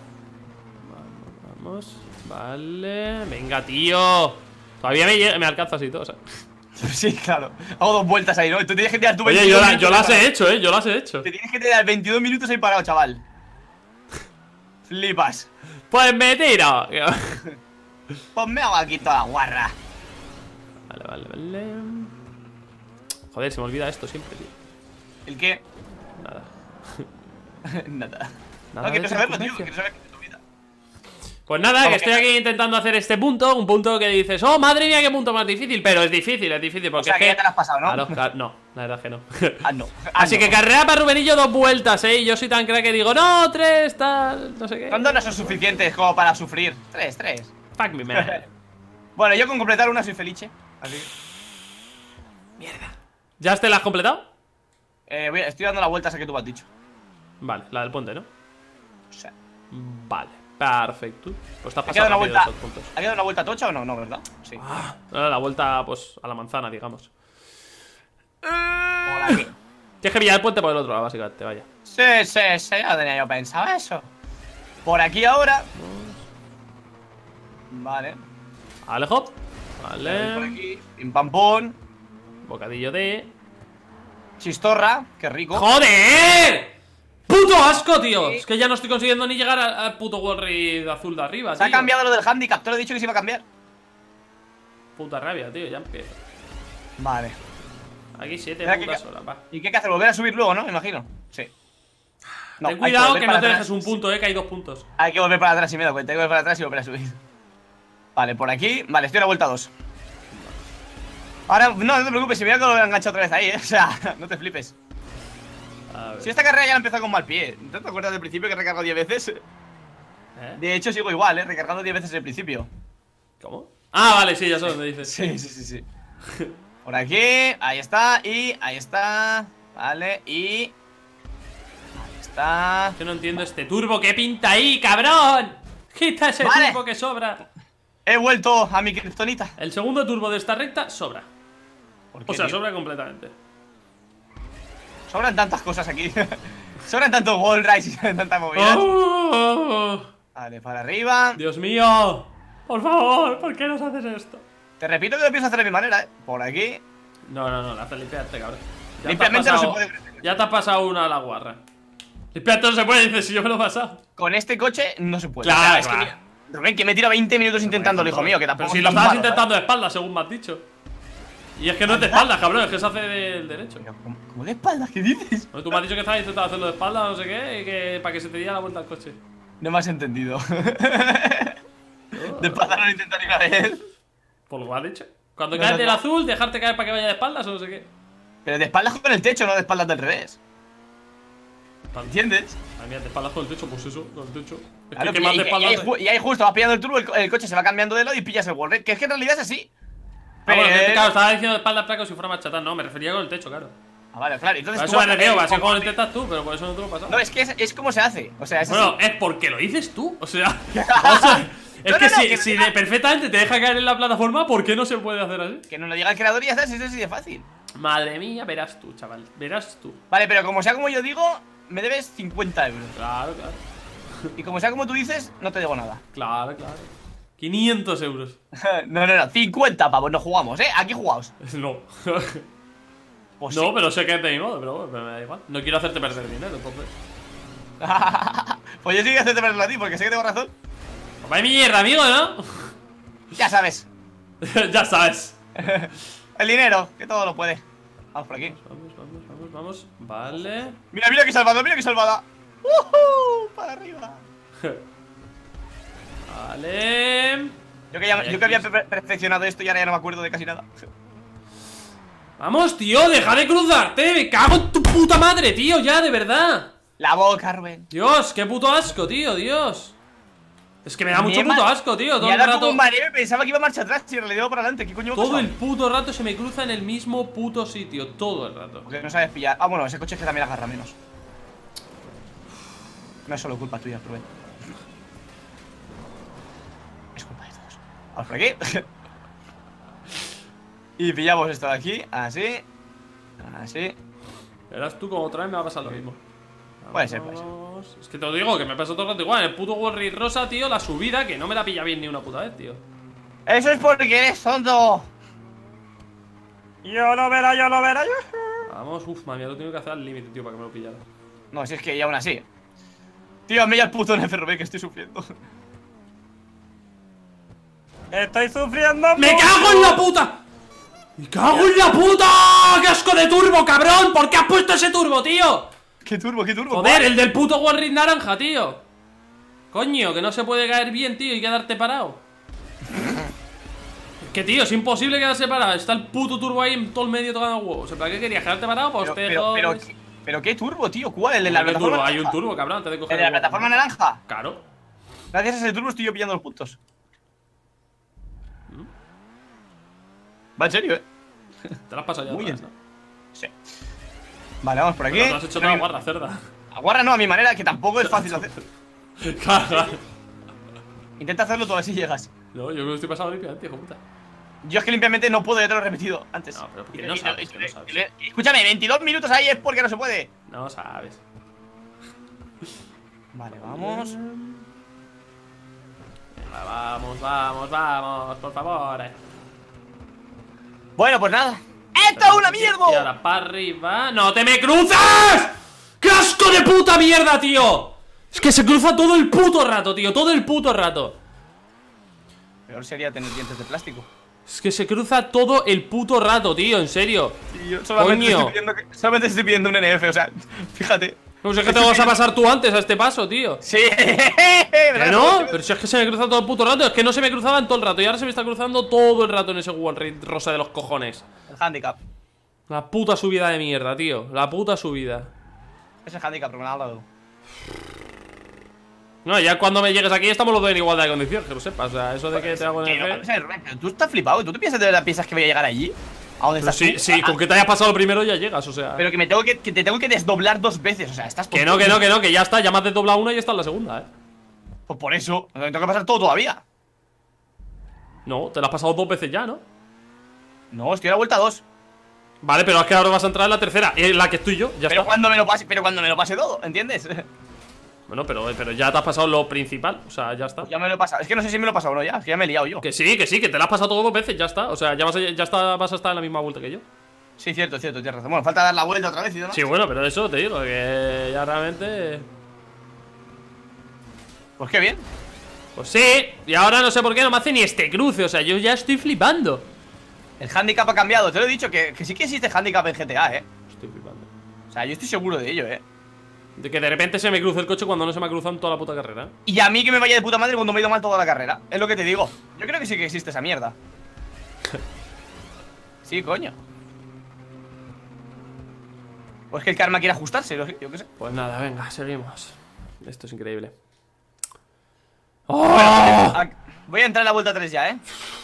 [SPEAKER 1] Vamos, vale. Venga, tío. Todavía me, llega- me alcanzas y todo, o sea.
[SPEAKER 2] Sí, claro. Hago dos vueltas ahí, ¿no? Tú tienes que tirar tu
[SPEAKER 1] Oye,
[SPEAKER 2] veintidós
[SPEAKER 1] yo, la-
[SPEAKER 2] minutos
[SPEAKER 1] yo
[SPEAKER 2] ahí
[SPEAKER 1] las he
[SPEAKER 2] parado.
[SPEAKER 1] hecho, eh. Yo las he hecho.
[SPEAKER 2] Te tienes que tirar veintidós minutos ahí parado, chaval. Flipas.
[SPEAKER 1] Pues me tiro.
[SPEAKER 2] Pues me hago aquí toda la guarra.
[SPEAKER 1] Vale, vale, vale. Joder, se me olvida esto siempre, tío.
[SPEAKER 2] ¿El qué?
[SPEAKER 1] Nada.
[SPEAKER 2] Nada.
[SPEAKER 1] Nada
[SPEAKER 2] No,
[SPEAKER 1] de
[SPEAKER 2] quiero saberlo, tío.
[SPEAKER 1] circunstancia.
[SPEAKER 2] Quiero saber qué es tu vida.
[SPEAKER 1] Pues nada,
[SPEAKER 2] Vamos,
[SPEAKER 1] que estoy
[SPEAKER 2] que-
[SPEAKER 1] aquí intentando hacer este punto. Un punto que dices, oh, madre mía, qué punto más difícil. Pero es difícil, es difícil.
[SPEAKER 2] O
[SPEAKER 1] Porque
[SPEAKER 2] sea,
[SPEAKER 1] es
[SPEAKER 2] que
[SPEAKER 1] que.
[SPEAKER 2] ya te lo has pasado, ¿no?
[SPEAKER 1] Claro, claro, no, la verdad es que no.
[SPEAKER 2] Ah, no. Ah,
[SPEAKER 1] Así
[SPEAKER 2] no.
[SPEAKER 1] que carrera para Rubenillo dos vueltas, eh. Y yo soy tan crack que digo, no, tres, tal, no sé qué.
[SPEAKER 2] ¿Cuándo no son suficientes como para sufrir? Tres, tres.
[SPEAKER 1] Fuck me, man.
[SPEAKER 2] Bueno, yo con completar una soy felice. Así.
[SPEAKER 1] ¿Ya te la has completado?
[SPEAKER 2] Eh, voy- estoy dando las vueltas a que tú me has dicho.
[SPEAKER 1] Vale, la del puente, ¿no?
[SPEAKER 2] O sea,
[SPEAKER 1] Vale, perfecto. Pues te has
[SPEAKER 2] ¿ha quedado
[SPEAKER 1] pasado
[SPEAKER 2] una
[SPEAKER 1] rápido
[SPEAKER 2] vuelta?
[SPEAKER 1] esos puntos.
[SPEAKER 2] ¿Ha quedado una vuelta tocha o no? No, ¿verdad? Sí.
[SPEAKER 1] Ah, ahora la vuelta, pues, a la manzana, digamos.
[SPEAKER 2] Por aquí.
[SPEAKER 1] Tienes que pillar el puente por el otro lado, básicamente, vaya.
[SPEAKER 2] Sí, sí, sí, ya tenía yo pensado eso. Por aquí ahora. Vale.
[SPEAKER 1] Alejo.
[SPEAKER 2] Por
[SPEAKER 1] Vale.
[SPEAKER 2] aquí. Pim pam pum.
[SPEAKER 1] Bocadillo de.
[SPEAKER 2] Chistorra. Qué rico.
[SPEAKER 1] ¡Joder! ¡Puto asco, tío!
[SPEAKER 2] Sí.
[SPEAKER 1] Es que ya no estoy consiguiendo ni llegar al, al puto wall de azul de arriba,
[SPEAKER 2] Se ha
[SPEAKER 1] tío.
[SPEAKER 2] cambiado lo del handicap. Te lo he dicho que se iba a cambiar.
[SPEAKER 1] Puta rabia, tío, ya empiezo.
[SPEAKER 2] Vale.
[SPEAKER 1] Aquí siete
[SPEAKER 2] Espera, que-
[SPEAKER 1] putas horas, va.
[SPEAKER 2] ¿Y qué hay que hacer? ¿Volver a subir luego, no? Me imagino. Sí. No,
[SPEAKER 1] Ten
[SPEAKER 2] hay
[SPEAKER 1] cuidado
[SPEAKER 2] volver
[SPEAKER 1] que
[SPEAKER 2] para
[SPEAKER 1] no te
[SPEAKER 2] atrás.
[SPEAKER 1] dejes un punto, eh, que hay dos puntos.
[SPEAKER 2] Hay que volver para atrás y me doy cuenta. Hay que volver para atrás y volver a subir. Vale, por aquí. Vale, estoy en la vuelta dos. Ahora, no, no te preocupes, si me voy a enganchar otra vez ahí, ¿eh? O sea, no te flipes.
[SPEAKER 1] A ver.
[SPEAKER 2] Si esta carrera ya la empezó con mal pie. ¿No te acuerdas del principio que he recargado diez veces?
[SPEAKER 1] ¿Eh?
[SPEAKER 2] De hecho, sigo igual, ¿eh? Recargando diez veces el principio.
[SPEAKER 1] ¿Cómo? Ah, vale, sí, ya sé dónde dices.
[SPEAKER 2] Sí, sí, sí, sí. Por aquí, ahí está, y ahí está. Vale, y. Ahí está.
[SPEAKER 1] Yo no entiendo este turbo. ¿Qué pinta ahí, cabrón? Quita ese
[SPEAKER 2] Vale.
[SPEAKER 1] turbo que sobra.
[SPEAKER 2] He vuelto a mi kriptonita.
[SPEAKER 1] El segundo turbo de esta recta sobra.
[SPEAKER 2] ¿Por qué,
[SPEAKER 1] O sea,
[SPEAKER 2] tío?
[SPEAKER 1] sobra completamente.
[SPEAKER 2] Sobran tantas cosas aquí. Sobran tantos wall rides y tantas movidas.
[SPEAKER 1] Oh,
[SPEAKER 2] Vale, para arriba.
[SPEAKER 1] Dios mío. Por favor, ¿por qué nos haces esto?
[SPEAKER 2] Te repito que lo pienso hacer de mi manera, ¿eh? Por aquí.
[SPEAKER 1] No, no, no, la haces limpiarte, cabrón. Ya te has
[SPEAKER 2] Limpiamente no se
[SPEAKER 1] pasado-
[SPEAKER 2] puede.
[SPEAKER 1] Ya te has pasado una a la guarra. Limpiarte no se puede, dices, si yo me lo he pasado.
[SPEAKER 2] Con este coche no se puede.
[SPEAKER 1] Claro,
[SPEAKER 2] O sea, es
[SPEAKER 1] claro.
[SPEAKER 2] que mira, Rubén, que me tira veinte minutos intentándolo, hijo mío, que tampoco
[SPEAKER 1] Pero si
[SPEAKER 2] es
[SPEAKER 1] lo
[SPEAKER 2] tan
[SPEAKER 1] estabas
[SPEAKER 2] malo, ¿eh?
[SPEAKER 1] intentando de espaldas, según me has dicho. Y es que no es de espaldas, cabrón, es que se hace del derecho.
[SPEAKER 2] Pero, ¿Cómo, cómo de espaldas? ¿Qué dices?
[SPEAKER 1] Bueno, tú me has dicho que estabas intentando hacerlo de espaldas, no sé qué, y que para que se te diera la vuelta al coche.
[SPEAKER 2] No me has entendido. De espaldas no lo intento ni una vez.
[SPEAKER 1] Por lo que has dicho. Cuando
[SPEAKER 2] No,
[SPEAKER 1] caes
[SPEAKER 2] no,
[SPEAKER 1] del
[SPEAKER 2] no.
[SPEAKER 1] azul, dejarte caer para que vaya de espaldas o no sé qué.
[SPEAKER 2] Pero de espaldas con el techo, no de espaldas del revés. ¿Entiendes?
[SPEAKER 1] Ay, mira, te espaldas con el techo, pues eso, con el techo. Es
[SPEAKER 2] Claro,
[SPEAKER 1] que,
[SPEAKER 2] y,
[SPEAKER 1] que más
[SPEAKER 2] y-
[SPEAKER 1] de
[SPEAKER 2] y
[SPEAKER 1] espaldas.
[SPEAKER 2] ahí, ju- y ahí justo vas pillando el turbo, el, co- el coche se va cambiando de lado y pillas el wall ride. Que es que en realidad es así.
[SPEAKER 1] Ah,
[SPEAKER 2] Pero...
[SPEAKER 1] bueno, que, claro, estaba diciendo de espaldas placa si fuera más chatán. No, me refería con el techo, claro.
[SPEAKER 2] Ah, vale, claro. Entonces
[SPEAKER 1] A
[SPEAKER 2] tú
[SPEAKER 1] eso me
[SPEAKER 2] vas a-
[SPEAKER 1] refiero,
[SPEAKER 2] eh,
[SPEAKER 1] así como lo
[SPEAKER 2] como-
[SPEAKER 1] intentas tú, pero por eso no te lo he pasado.
[SPEAKER 2] No, es que es, es como se hace. O sea, es
[SPEAKER 1] Bueno,
[SPEAKER 2] así.
[SPEAKER 1] es porque lo dices tú, o sea. o sea, es
[SPEAKER 2] No,
[SPEAKER 1] que
[SPEAKER 2] no, no,
[SPEAKER 1] si,
[SPEAKER 2] que
[SPEAKER 1] si
[SPEAKER 2] no-
[SPEAKER 1] de- perfectamente te deja caer en la plataforma, ¿por qué no se puede hacer así?
[SPEAKER 2] Que nos lo diga el creador y ya está, si es así de fácil.
[SPEAKER 1] Madre mía, verás tú, chaval. Verás tú.
[SPEAKER 2] Vale, pero como sea como yo digo, me debes cincuenta euros.
[SPEAKER 1] Claro, claro.
[SPEAKER 2] Y como sea como tú dices, no te debo nada.
[SPEAKER 1] Claro, claro. quinientos euros.
[SPEAKER 2] No, no, no, cincuenta pavos, no jugamos, ¿eh? Aquí jugaos.
[SPEAKER 1] No.
[SPEAKER 2] Pues
[SPEAKER 1] no,
[SPEAKER 2] sí.
[SPEAKER 1] pero sé que es de mi modo, pero bueno, pero me da igual. No quiero hacerte perder dinero, entonces.
[SPEAKER 2] Pues yo sí que hacerte perderlo a ti, porque sé que tengo razón.
[SPEAKER 1] ¡Vaya mierda, amigo, ¿no?
[SPEAKER 2] Ya sabes.
[SPEAKER 1] ya sabes.
[SPEAKER 2] El dinero, que todo lo puede. Vamos por aquí.
[SPEAKER 1] Vamos, vamos, vamos, vamos. Vale.
[SPEAKER 2] Mira, mira que salvada, mira que salvada. ¡Uhú! Para arriba.
[SPEAKER 1] Vale.
[SPEAKER 2] Yo que, ya-
[SPEAKER 1] Vaya
[SPEAKER 2] yo que había
[SPEAKER 1] Cristo.
[SPEAKER 2] per- perfeccionado esto y ahora ya no me acuerdo de casi nada.
[SPEAKER 1] Vamos, tío, deja de cruzarte. Me cago en tu puta madre, tío, ya, de verdad.
[SPEAKER 2] La boca, Rubén.
[SPEAKER 1] Dios, qué puto asco, tío, Dios. Es que me da
[SPEAKER 2] Me
[SPEAKER 1] mucho
[SPEAKER 2] he ma-
[SPEAKER 1] puto asco, tío. Todo
[SPEAKER 2] Y
[SPEAKER 1] el
[SPEAKER 2] ahora como
[SPEAKER 1] rato.
[SPEAKER 2] un mareo y pensaba que iba marcha atrás y en realidad iba para adelante. ¿Qué coño me ha
[SPEAKER 1] Todo
[SPEAKER 2] pasado?
[SPEAKER 1] el puto rato se me cruza en el mismo puto sitio. Todo el rato.
[SPEAKER 2] Porque no sabes pillar. Ah, bueno, ese coche es que también agarra menos. No es solo culpa tuya, Rubén. Es culpa de todos. Vamos por aquí. Y pillamos esto de aquí, así. Así.
[SPEAKER 1] Verás tú como otra vez me va a pasar lo mismo.
[SPEAKER 2] Puede ser, puede ser.
[SPEAKER 1] Vamos. Es que te lo digo, que me pasa todo el rato igual. El puto Warrior Rosa, tío, la subida, que no me la pilla bien ni una puta vez, tío.
[SPEAKER 2] Eso es porque eres tonto. Yo lo verá, yo lo verá, yo.
[SPEAKER 1] Vamos, uff, madre mía, lo tengo que hacer al límite, tío, para que me lo pillara.
[SPEAKER 2] No, si es que y aún así. Tío, me el puto N F R B que estoy sufriendo. Estoy sufriendo.
[SPEAKER 1] ¡Me cago en la puta! ¡Me cago en la puta! ¡Qué asco de turbo, cabrón! ¿Por qué has puesto ese turbo, tío?
[SPEAKER 2] ¿Qué turbo, qué turbo?
[SPEAKER 1] Joder, el del puto Warrior naranja, tío. Coño, que no se puede caer bien, tío, y quedarte parado. Es que, tío, es imposible quedarse parado. Está el puto turbo ahí en todo el medio tocando huevos. ¿Para qué querías quedarte parado? Pues
[SPEAKER 2] Pero,
[SPEAKER 1] te
[SPEAKER 2] pero, pero,
[SPEAKER 1] jodes.
[SPEAKER 2] pero, ¿qué turbo, tío? ¿Cuál? ¿El de la
[SPEAKER 1] Hay un
[SPEAKER 2] plataforma
[SPEAKER 1] turbo, hay un
[SPEAKER 2] naranja?
[SPEAKER 1] turbo, cabrón, antes de coger
[SPEAKER 2] ¿El de la
[SPEAKER 1] el-
[SPEAKER 2] plataforma naranja?
[SPEAKER 1] Claro.
[SPEAKER 2] Gracias a ese turbo estoy yo pillando los puntos. Va en serio, eh.
[SPEAKER 1] Te lo has pasado ya.
[SPEAKER 2] Muy
[SPEAKER 1] atrás,
[SPEAKER 2] bien.
[SPEAKER 1] ¿no?
[SPEAKER 2] Sí. Vale, vamos por aquí.
[SPEAKER 1] Pero te has hecho toda guarda, cerda.
[SPEAKER 2] Aguarra no, a mi manera, que tampoco es fácil de hacer.
[SPEAKER 1] Claro, claro.
[SPEAKER 2] Intenta hacerlo tú a ver si llegas.
[SPEAKER 1] No, yo me lo estoy pasando limpiamente, hijo puta.
[SPEAKER 2] Yo es que limpiamente no puedo, ya te lo he repetido antes.
[SPEAKER 1] No, pero porque
[SPEAKER 2] Y-
[SPEAKER 1] no
[SPEAKER 2] y-
[SPEAKER 1] sabes,
[SPEAKER 2] y-
[SPEAKER 1] que no sabes.
[SPEAKER 2] y- Escúchame, veintidós minutos ahí es porque no se puede.
[SPEAKER 1] No sabes.
[SPEAKER 2] Vale, vamos.
[SPEAKER 1] Venga, vamos, vamos, vamos, por favor. eh.
[SPEAKER 2] Bueno, pues nada. ¡Esto es una
[SPEAKER 1] Y
[SPEAKER 2] mierda!
[SPEAKER 1] ahora para arriba. ¡No te me cruces! ¡Qué asco de puta mierda, tío! Es que se cruza todo el puto rato, tío, todo el puto rato.
[SPEAKER 2] Peor sería tener dientes de plástico.
[SPEAKER 1] Es que se cruza todo el puto rato, tío, en serio.
[SPEAKER 2] Y yo solamente
[SPEAKER 1] Coño.
[SPEAKER 2] estoy, pidiendo que- solamente estoy pidiendo un N F, o sea, fíjate.
[SPEAKER 1] No sé qué te vas a pasar tú antes a este paso, tío.
[SPEAKER 2] Sí,
[SPEAKER 1] ¿Que no? Pero si es que se me cruza todo el puto rato. Es que no se me cruzaban todo el rato y ahora se me está cruzando todo el rato en ese Wallride rosa de los cojones.
[SPEAKER 2] El handicap.
[SPEAKER 1] La puta subida de mierda, tío. La puta subida.
[SPEAKER 2] Es el handicap, pero me lo ha dado.
[SPEAKER 1] No, ya cuando me llegues aquí estamos los dos en igualdad de condiciones, que lo sepas. O sea, eso de que te hago en
[SPEAKER 2] Que no,
[SPEAKER 1] el
[SPEAKER 2] vamos a ver, Rubén, pero tú estás flipado. ¿Tú te piensas de verdad piensas que voy a llegar allí? ¿A dónde
[SPEAKER 1] Pero
[SPEAKER 2] estás
[SPEAKER 1] sí,
[SPEAKER 2] tú?
[SPEAKER 1] sí,
[SPEAKER 2] Ah,
[SPEAKER 1] con que te hayas pasado primero ya llegas, o sea.
[SPEAKER 2] Pero que me tengo que, que te tengo que desdoblar dos veces, o sea, estás
[SPEAKER 1] Que no, que no, que no, que ya está, ya me has desdoblado una y esta es la segunda, eh.
[SPEAKER 2] Pues por eso, me tengo que pasar todo todavía.
[SPEAKER 1] No, te la has pasado dos veces ya, ¿no?
[SPEAKER 2] No, estoy a la vuelta dos.
[SPEAKER 1] Vale, pero es que ahora vas a entrar en la tercera, en la que estoy yo, ya
[SPEAKER 2] Pero
[SPEAKER 1] está.
[SPEAKER 2] cuando me lo pase, pero cuando me lo pase todo, ¿entiendes?
[SPEAKER 1] Bueno, pero, pero ya te has pasado lo principal, o sea, ya está.
[SPEAKER 2] Ya me lo he pasado. Es que no sé si me lo he pasado o no ya, es que ya me he liado yo.
[SPEAKER 1] Que sí, que sí, que te la has pasado todo dos veces, ya está. O sea, ya vas a, ya está, vas a estar en la misma vuelta que yo.
[SPEAKER 2] Sí, cierto, cierto, tienes razón. Bueno, falta dar la vuelta otra vez y demás.
[SPEAKER 1] Sí, bueno, pero eso te digo, que ya realmente.
[SPEAKER 2] Pues qué bien.
[SPEAKER 1] Pues sí, y ahora no sé por qué no me hace ni este cruce, o sea, yo ya estoy flipando.
[SPEAKER 2] El handicap ha cambiado, te lo he dicho, que, que sí que existe handicap en G T A, eh.
[SPEAKER 1] Estoy flipando.
[SPEAKER 2] O sea, yo estoy seguro de ello, eh.
[SPEAKER 1] De que de repente se me cruce el coche cuando no se me ha cruzado en toda la puta carrera.
[SPEAKER 2] Y a mí que me vaya de puta madre cuando me he ido mal toda la carrera. Es lo que te digo. Yo creo que sí que existe esa mierda. Sí, coño. O es que el karma quiere ajustarse, yo qué sé.
[SPEAKER 1] Pues nada, venga, seguimos. Esto es increíble.
[SPEAKER 2] ¡Oh! Bueno, voy a entrar en la vuelta tres ya, ¿eh?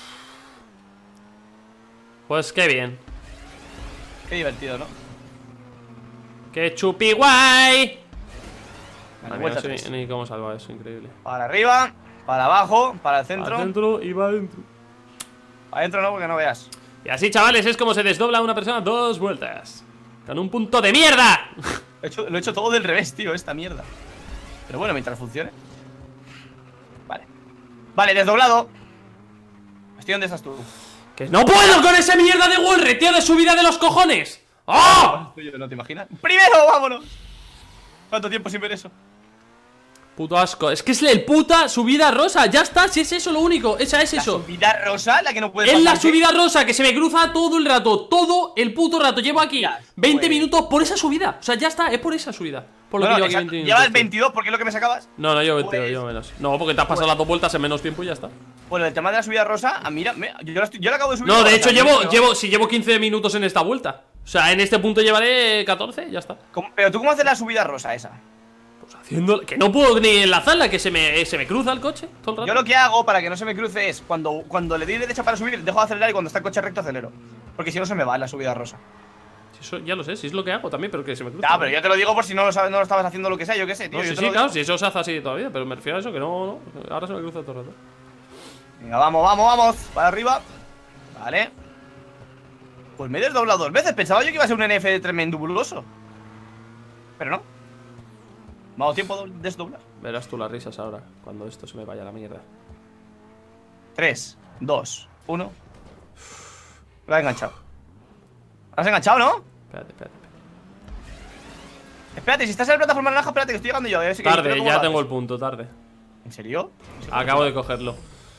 [SPEAKER 1] Pues qué bien.
[SPEAKER 2] Qué divertido, ¿no?
[SPEAKER 1] ¡Qué chupi guay!
[SPEAKER 2] Vale,
[SPEAKER 1] Mira, no sé ni, ni cómo salva eso, increíble.
[SPEAKER 2] Para arriba, para abajo, para el centro.
[SPEAKER 1] Al centro y va adentro.
[SPEAKER 2] Adentro no, porque no veas.
[SPEAKER 1] Y así, chavales, es como se desdobla una persona dos vueltas. Con un punto de mierda.
[SPEAKER 2] Lo he hecho, lo he hecho todo del revés, tío, esta mierda. Pero bueno, mientras funcione. Vale. Vale, desdoblado. Estoy donde estás tú.
[SPEAKER 1] ¡Que no puedo con esa mierda de wallride, tío, de subida de los cojones! ¡Oh!
[SPEAKER 2] ¿No te imaginas? ¡Primero, vámonos! ¿Cuánto tiempo sin ver eso?
[SPEAKER 1] Puto asco, es que es el puta subida rosa. Ya está, si es eso lo único, esa es eso.
[SPEAKER 2] ¿La subida rosa? La que no puede
[SPEAKER 1] Es
[SPEAKER 2] pasar,
[SPEAKER 1] la
[SPEAKER 2] ¿qué?
[SPEAKER 1] subida rosa que se me cruza todo el rato. Todo el puto rato, llevo aquí
[SPEAKER 2] Ya,
[SPEAKER 1] veinte
[SPEAKER 2] pues.
[SPEAKER 1] minutos por esa subida. O sea, ya está, es por esa subida. Por lo
[SPEAKER 2] No,
[SPEAKER 1] que
[SPEAKER 2] no,
[SPEAKER 1] llevo aquí
[SPEAKER 2] exacto.
[SPEAKER 1] veinte minutos.
[SPEAKER 2] Llevas
[SPEAKER 1] tío.
[SPEAKER 2] veintidós, porque es lo que me sacabas.
[SPEAKER 1] No, no, yo veinte,
[SPEAKER 2] Pues-
[SPEAKER 1] yo menos. No, porque te has pasado
[SPEAKER 2] Pues-
[SPEAKER 1] las dos vueltas en menos tiempo y ya está.
[SPEAKER 2] Bueno, el tema de la subida rosa, ah, mira, me- yo, la estoy- yo la acabo de subir.
[SPEAKER 1] No, de
[SPEAKER 2] ahora,
[SPEAKER 1] hecho
[SPEAKER 2] o sea,
[SPEAKER 1] llevo,
[SPEAKER 2] no-
[SPEAKER 1] llevo, si llevo quince minutos en esta vuelta. O sea, en este punto llevaré catorce, ya está.
[SPEAKER 2] ¿Cómo- Pero tú, ¿cómo haces la subida rosa esa?
[SPEAKER 1] Pues haciendo. Que no puedo ni enlazarla, que se me, se me cruza el coche todo el rato.
[SPEAKER 2] Yo lo que hago para que no se me cruce es cuando, cuando le doy derecha para subir, dejo de acelerar y cuando está el coche recto acelero. Porque si no se me va en la subida rosa.
[SPEAKER 1] Si eso, ya lo sé, si es lo que hago también, pero que se me cruza.
[SPEAKER 2] Ya, pero yo te lo digo por si no lo, sabes, no lo estabas haciendo lo que sea, yo qué sé, tío.
[SPEAKER 1] No,
[SPEAKER 2] yo
[SPEAKER 1] sí,
[SPEAKER 2] te
[SPEAKER 1] sí,
[SPEAKER 2] lo
[SPEAKER 1] claro,
[SPEAKER 2] digo.
[SPEAKER 1] si eso se hace así todavía, pero me refiero a eso, que no, no. Ahora se me cruza todo el rato.
[SPEAKER 2] Venga, vamos, vamos, vamos. Para arriba. Vale. Pues me he desdoblado dos veces. Pensaba yo que iba a ser un N F tremenduloso. Pero no. Me ha dado tiempo de desdoblar.
[SPEAKER 1] Verás tú las risas ahora, cuando esto se me vaya a la mierda.
[SPEAKER 2] tres, dos, uno. Lo has enganchado. ¿Lo has enganchado, no?
[SPEAKER 1] Espérate, espérate. espérate.
[SPEAKER 2] Espérate, si estás en la plataforma naranja, espérate que estoy llegando yo. a ver si-
[SPEAKER 1] Tarde,
[SPEAKER 2] ¿cómo
[SPEAKER 1] ya
[SPEAKER 2] lo
[SPEAKER 1] tengo el
[SPEAKER 2] haces?
[SPEAKER 1] punto, tarde.
[SPEAKER 2] ¿En serio?
[SPEAKER 1] Acabo de cogerlo.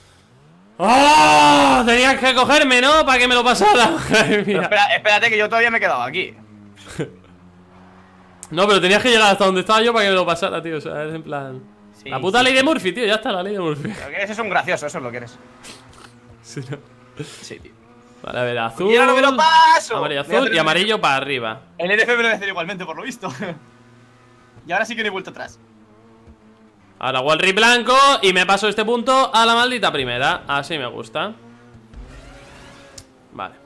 [SPEAKER 1] ¡Oh! Tenías que cogerme, ¿no? Para que me lo pasara. Madre
[SPEAKER 2] Pero
[SPEAKER 1] mía.
[SPEAKER 2] espera, espérate que yo todavía me he quedado aquí.
[SPEAKER 1] No, pero tenías que llegar hasta donde estaba yo para que me lo pasara, tío. O sea, es en plan.
[SPEAKER 2] Sí,
[SPEAKER 1] la puta
[SPEAKER 2] sí.
[SPEAKER 1] ley de Murphy, tío. Ya está la ley de Murphy.
[SPEAKER 2] Pero que eres un gracioso, eso es lo que eres.
[SPEAKER 1] Sí, no.
[SPEAKER 2] Sí, tío.
[SPEAKER 1] Vale, a ver, azul.
[SPEAKER 2] ¡Y ahora no me lo paso!
[SPEAKER 1] Amarillo,
[SPEAKER 2] Voy a
[SPEAKER 1] azul
[SPEAKER 2] hacer
[SPEAKER 1] y
[SPEAKER 2] el-
[SPEAKER 1] amarillo para arriba.
[SPEAKER 2] El N F me lo voy a hacer igualmente, por lo visto. Y ahora sí que no he vuelto atrás.
[SPEAKER 1] Ahora wallride blanco y me paso este punto a la maldita primera. Así me gusta. Vale.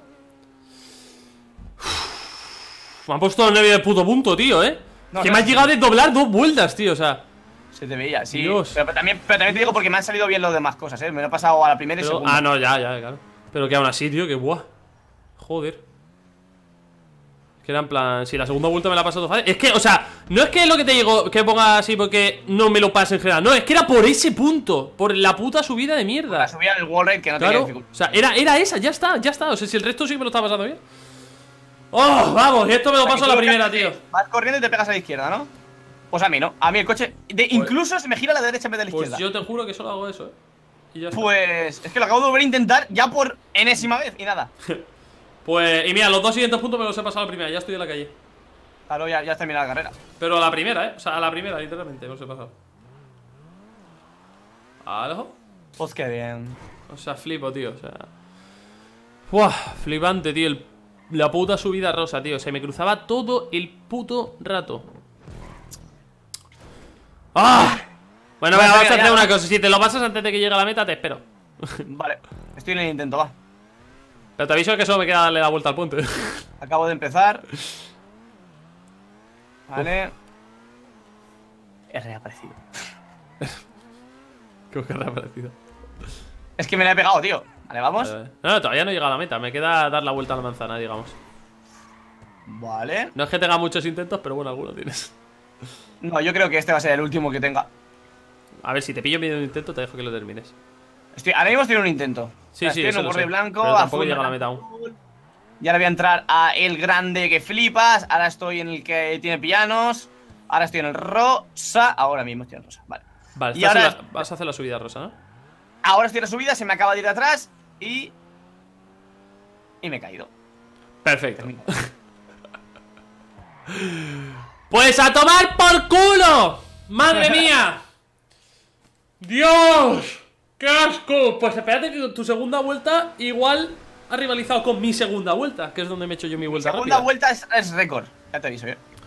[SPEAKER 1] Uf, me han puesto el nervio de puto punto, tío, eh.
[SPEAKER 2] No,
[SPEAKER 1] que
[SPEAKER 2] no,
[SPEAKER 1] me has
[SPEAKER 2] sí.
[SPEAKER 1] llegado a desdoblar dos vueltas, tío, o sea.
[SPEAKER 2] Se te veía, sí.
[SPEAKER 1] Dios.
[SPEAKER 2] Pero, pero también, pero también te digo porque me han salido bien las demás cosas, ¿eh? Me lo he pasado a la primera y
[SPEAKER 1] Pero-
[SPEAKER 2] segunda.
[SPEAKER 1] ah, no, ya, ya, claro. Pero que aún así, tío, que buah. Joder. Que era en plan, si la segunda vuelta me la ha pasado fácil. Es que, o sea, no es que lo que te digo que ponga así porque no me lo pase en general. No, es que era por ese punto. Por la puta subida de mierda.
[SPEAKER 2] La subida del wallride que no
[SPEAKER 1] Claro,
[SPEAKER 2] tenía
[SPEAKER 1] o
[SPEAKER 2] dificultad.
[SPEAKER 1] sea, era, era esa, ya está, ya está. O sea, si el resto sí que me lo estaba pasando bien. ¡Oh, vamos! Y esto me lo
[SPEAKER 2] O sea,
[SPEAKER 1] paso a
[SPEAKER 2] que
[SPEAKER 1] la
[SPEAKER 2] tú lo que
[SPEAKER 1] primera,
[SPEAKER 2] haces
[SPEAKER 1] tío.
[SPEAKER 2] es, vas corriendo y te pegas a la izquierda, ¿no? Pues a mí no. A mí el coche. de- incluso se me gira a la derecha en vez de la
[SPEAKER 1] Pues
[SPEAKER 2] izquierda.
[SPEAKER 1] yo te juro que solo hago eso, eh. Y ya está.
[SPEAKER 2] Pues es que lo acabo de volver a intentar ya por enésima vez y nada.
[SPEAKER 1] Pues, y mira, los dos siguientes puntos me los he pasado a la primera, ya estoy en la calle.
[SPEAKER 2] Claro, ya, ya has terminado la carrera.
[SPEAKER 1] Pero a la primera, eh. O sea, a la primera, literalmente, me los he pasado. ¿Algo?
[SPEAKER 2] Pues qué bien.
[SPEAKER 1] O sea, flipo, tío, o sea. Buah, flipante, tío. el- la puta subida rosa, tío. Se me cruzaba todo el puto rato. ¡Ah! Bueno,
[SPEAKER 2] Bueno,
[SPEAKER 1] venga, vamos a
[SPEAKER 2] venga,
[SPEAKER 1] hacer
[SPEAKER 2] ya,
[SPEAKER 1] una
[SPEAKER 2] va.
[SPEAKER 1] cosa. Si te lo pasas antes de que llegue a la meta, te espero.
[SPEAKER 2] Vale, estoy en el intento, va.
[SPEAKER 1] Pero te aviso que solo me queda darle la vuelta al puente.
[SPEAKER 2] Acabo de empezar. Vale. He reaparecido.
[SPEAKER 1] Creo que ha reaparecido.
[SPEAKER 2] Es que me la he pegado, tío. Vale, vamos.
[SPEAKER 1] Vale, vale. No, no, todavía no he llegado a la meta. Me queda dar la vuelta a la manzana, digamos.
[SPEAKER 2] Vale.
[SPEAKER 1] No es que tenga muchos intentos, pero bueno, alguno tienes.
[SPEAKER 2] No, yo creo que este va a ser el último que tenga.
[SPEAKER 1] A ver, si te pillo en medio de un intento, te dejo que lo termines.
[SPEAKER 2] Estoy, ahora mismo estoy en un intento.
[SPEAKER 1] Sí,
[SPEAKER 2] O sea,
[SPEAKER 1] sí,
[SPEAKER 2] estoy
[SPEAKER 1] eso
[SPEAKER 2] en un
[SPEAKER 1] lo
[SPEAKER 2] borde
[SPEAKER 1] sé.
[SPEAKER 2] blanco,
[SPEAKER 1] Pero tampoco
[SPEAKER 2] azul,
[SPEAKER 1] llega a la
[SPEAKER 2] naranja,
[SPEAKER 1] meta aún.
[SPEAKER 2] azul. Y ahora voy a entrar a el grande que flipas. Ahora estoy en el que tiene pianos. Ahora estoy en el rosa. Ahora mismo estoy en el rosa. Vale.
[SPEAKER 1] Vale,
[SPEAKER 2] Y
[SPEAKER 1] estás en
[SPEAKER 2] ahora-
[SPEAKER 1] la- vas a hacer la subida rosa, ¿no?
[SPEAKER 2] Ahora estoy en la subida, se me acaba de ir de atrás. Y. Y me he caído.
[SPEAKER 1] Perfecto.
[SPEAKER 2] Termino.
[SPEAKER 1] ¡Pues a tomar por culo! ¡Madre mía! ¡Dios! ¡Qué asco! Pues espérate que tu segunda vuelta igual ha rivalizado con mi segunda vuelta, que es donde me he hecho yo mi vuelta
[SPEAKER 2] Segunda
[SPEAKER 1] rápida.
[SPEAKER 2] vuelta es, es récord. Ya te aviso, eh.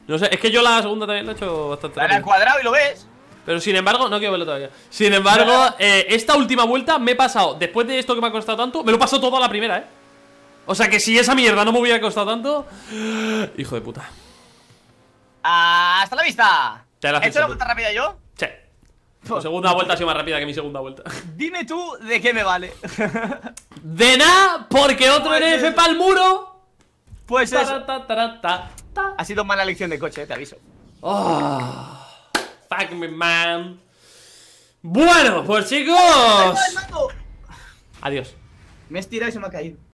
[SPEAKER 1] No sé, es que yo la segunda también la he hecho bastante
[SPEAKER 2] Dale al
[SPEAKER 1] rápido.
[SPEAKER 2] cuadrado y lo ves.
[SPEAKER 1] Pero sin embargo, no quiero verlo todavía. Sin embargo, eh, esta última vuelta me he pasado, después de esto que me ha costado tanto, me lo paso todo a la primera, eh. O sea que si esa mierda no me hubiera costado tanto. Hijo de puta.
[SPEAKER 2] ¡Hasta la vista!
[SPEAKER 1] Te la has
[SPEAKER 2] ¿He hecho
[SPEAKER 1] hecho
[SPEAKER 2] la
[SPEAKER 1] tú.
[SPEAKER 2] vuelta rápida yo?
[SPEAKER 1] Che. Tu segunda vuelta ha sido más rápida que mi segunda vuelta.
[SPEAKER 2] Dime tú de qué me vale.
[SPEAKER 1] De nada, porque otro
[SPEAKER 2] Pues
[SPEAKER 1] N F
[SPEAKER 2] eso.
[SPEAKER 1] para el muro.
[SPEAKER 2] Pues eso.
[SPEAKER 1] Tarata, tarata, ta.
[SPEAKER 2] Ha sido mala elección de coche, eh, te aviso.
[SPEAKER 1] Oh, fuck me, man. Bueno, pues chicos.
[SPEAKER 2] ¡Ay, mando!
[SPEAKER 1] Adiós.
[SPEAKER 2] Me he estirado y se me ha caído.